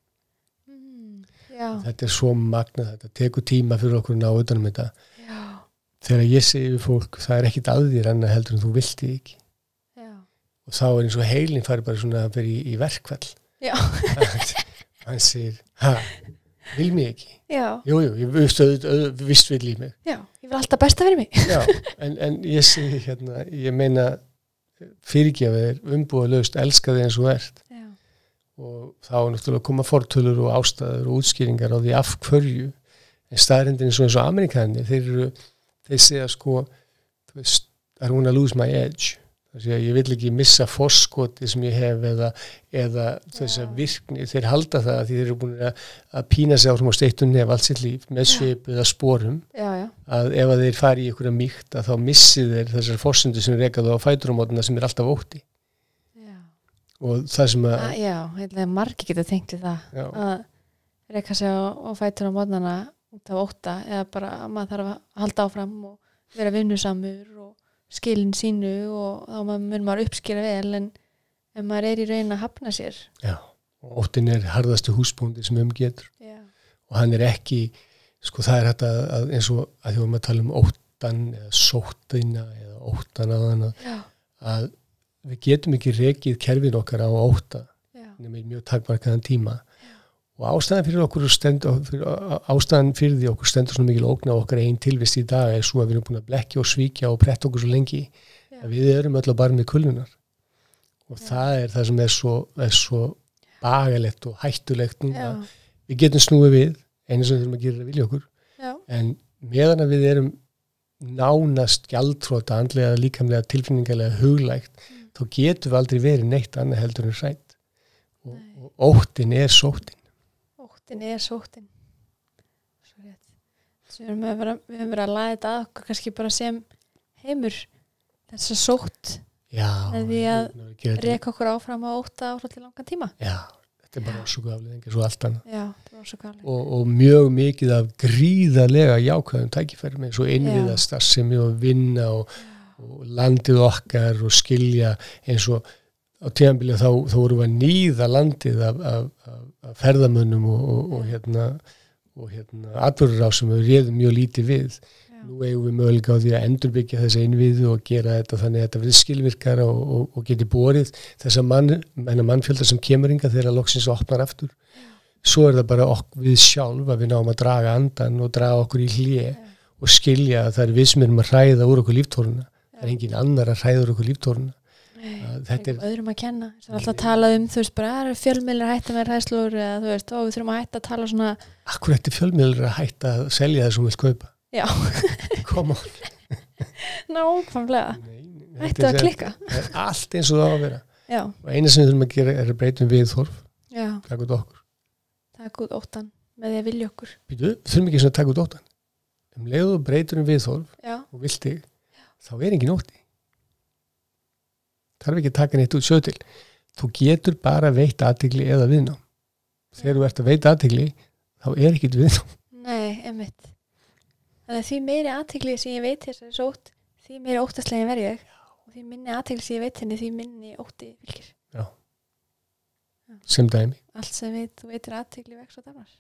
Já. Þetta er svo magnað, þetta tekur tíma fyrir okkur að ná utanum þetta. Já. Þegar ég segi við fólk, það er ekkit að þér annað heldur en þú vilt þig ekki. Já. Og þá er eins og heilin fari bara svona að vera í verkfall. Já. Hann segir, vil mig ekki? Já. Jú, ég vist vil í mig. Já, ég vil alltaf besta fyrir mig. Já, en ég segi ég meina fyrirgefa þér, umbúðalaust, elska þig eins og ert. Já. Og þá er náttúrulega að koma fortölur og ástæður og útskýringar á því af hverju. En staðrindin eins og Amerikanir, þeir segja sko, I don't wanna lose my edge. Þannig að ég vil ekki missa forskoti sem ég hef eða þess að virkni, þeir halda það að þeir eru búin að pína sig áfram á steitun nef allt sitt líf með svip eða sporum, að ef að þeir fari í einhverja mýkt að þá missi þeir þessar forsendur sem reka þá á fæturumótuna sem er alltaf ótti. Já. Og það sem að... Já, heitlega margir geta tengt við það, að reka sig á fæturumótuna út af ótta eða bara að maður þarf að halda áfram og vera vinnusamur og skilin sínu og þá mun maður uppskýra vel en maður er í raun að hafna sér. Já, og óttin er harðastu húsbóndi sem getur. Já. Og hann er ekki, sko það er hægt að eins og að því að maður tala óttan eða sóttina eða óttan að við getum ekki rekið kerfin okkar á ótta nema í mjög takmarkaðan tíma. Og ástæðan fyrir því okkur stendur svona mikil ógn á okkar einn tilvist í dag er svo að við erum búin að blekkja og svíkja og pretta okkur svo lengi að við erum öll á barmi kulnunar. Og það er það sem er svo bagalegt og hættulegt núna. Við getum snúið við, einu sem við þurfum að gera að vilja okkur. Já. En meðan að við erum nánast gjaldþrota, andlega, líkamlega, tilfinningarlega, huglægt, þá getum við aldrei verið neitt annað heldur en hrætt. Og óttin er sóttin. Óttin er sóttin. Svo rétt. Við höfum verið að laða þetta að okkur kannski bara sem heimur þess að sótt með því að reka okkur áfram á ótta áfram til langan tíma. Já, þetta er bara orsakaafleiðing eins og allt annað. Já, þetta er orsakaafleiðing. Og mjög mikið af gríðarlega jákvæðum tækifærum eins og innviða starfsemi og vinna og landið okkar og skilja eins og á tímabili þá vorum við að nýða landið af ferðamönnum og atburðarás sem við réðum mjög lítið við. Já. Nú eigum við möguleika á því að endurbyggja þessa innviði og gera þetta þannig að þetta verið skilvirkara og geti borið þessa mannfjölda sem kemur inga þegar loksins opnar aftur. Já. Svo er það bara við sjálf að við náum að draga andan og draga okkur í hlé og skilja að það er við sem erum að hræða úr okkur líftóruna. Það er engin annar að hræða úr okkur líftóruna. Þetta er öðrum að kenna. Það er alltaf að tala þú veist bara, fjölmiðlar hætta með hræðslur eða þú veist, við þurfum að hætta að tala svona. Akkur ætti fjölmiðlar að hætta að selja það sem við vilt kaupa? Já. Come on. Nákvæmlega. Hættu að klikka. Það er allt eins og það á að vera. Já. Og eina sem við þurfum að gera er að breyta viðhorf. Já. Taka út okkur. Taka út óttan með því að vilja okkur. Við þurfum ekki svona að taka út óttan. Leðu og breytur viðhorf og vilt þig, þá er engin ótti. Þarf ekki að taka neitt út sjöð til. þú getur bara veitt athygli eða viðnám. Þegar þú ert að veita athygli, þá er ekkert viðnám. Nei, einmitt. Þannig að því meiri athygli sem ég veit þessari sótt, því meiri óttaslegin verð ég. Og því minni athygli sem ég veit henni, því minni ótti fylgir. Já. Sem dæmi. Allt sem þú veitir athygli vex og dafnar.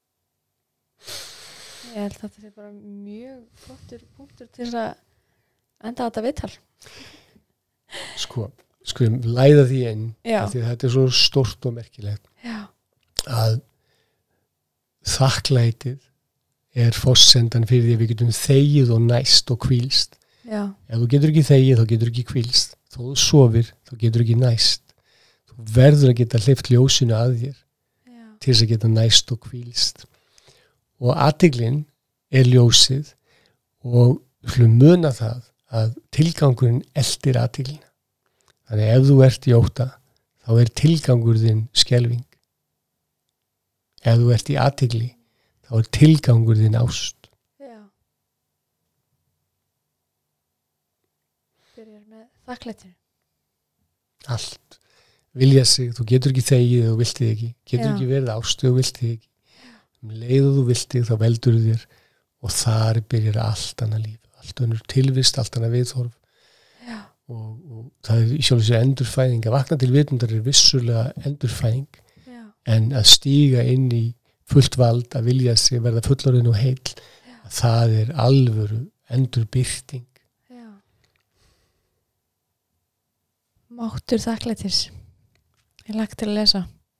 Ég held að þetta sé bara mjög flottur punktur til þess að enda á þetta viðtal. Sko, læða því inn, Já. því þetta er svo stórt og merkilegt. Já. Að þakklætið er forsendan fyrir því að við getum þegið og næst og hvílst. Já. Ef þú getur ekki þegið, þá getur ekki hvílst. Þó þú sofir, þá getur ekki næst. Þú verður að geta hleypt ljósinu að þér til þess að geta næst og hvílst. Og athyglin er ljósið og muna það að tilgangurinn eltir athyglina. Þannig ef þú ert í ótta, þá er tilgangur þinn skelfing. Ef þú ert í athygli, þá er tilgangur þinn ást. Já. Byrjar með þakklætinu. Allt. Vilja sig, þú getur ekki þegið þú vilt þig ekki. Getur Já. ekki verið ástu þú vilt þig ekki. Leið og þú vilt þig, þá veldur þér og þar byrjar allt annað líf. Allt önnur tilvist, allt annað viðhorf. Já. Og það er í sjálfu sér endurfæðing. Að vakna til vitundar er vissulega endurfæðing. Já. En að stíga inn í fullt vald, að vilja sig verða fullorðin og heill, það er alvöru endurbyrting. Já. Máttur þakklætis. Ég lagt til að lesa.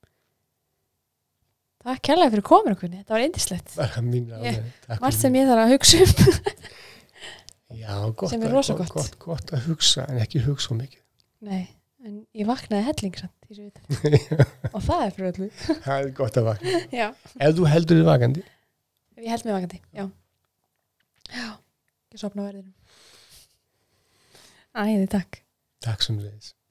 Takk kærlega fyrir komin okkur. Þetta var yndislegt. Bara mín Margt sem ég þarf að hugsa Já, gott, sem er rosa gott. Gott að hugsa, en ekki hugsa mikið. Nei, en ég vaknaði helling samt í þessu vitali. Og það er fyrir öllu. Það er gott að vakna. Já. Ef þú heldur þig vakandi. Ég held mig vakandi, já. Já, ég sopna á verðinum. Æði, takk. Takk sem leiðis.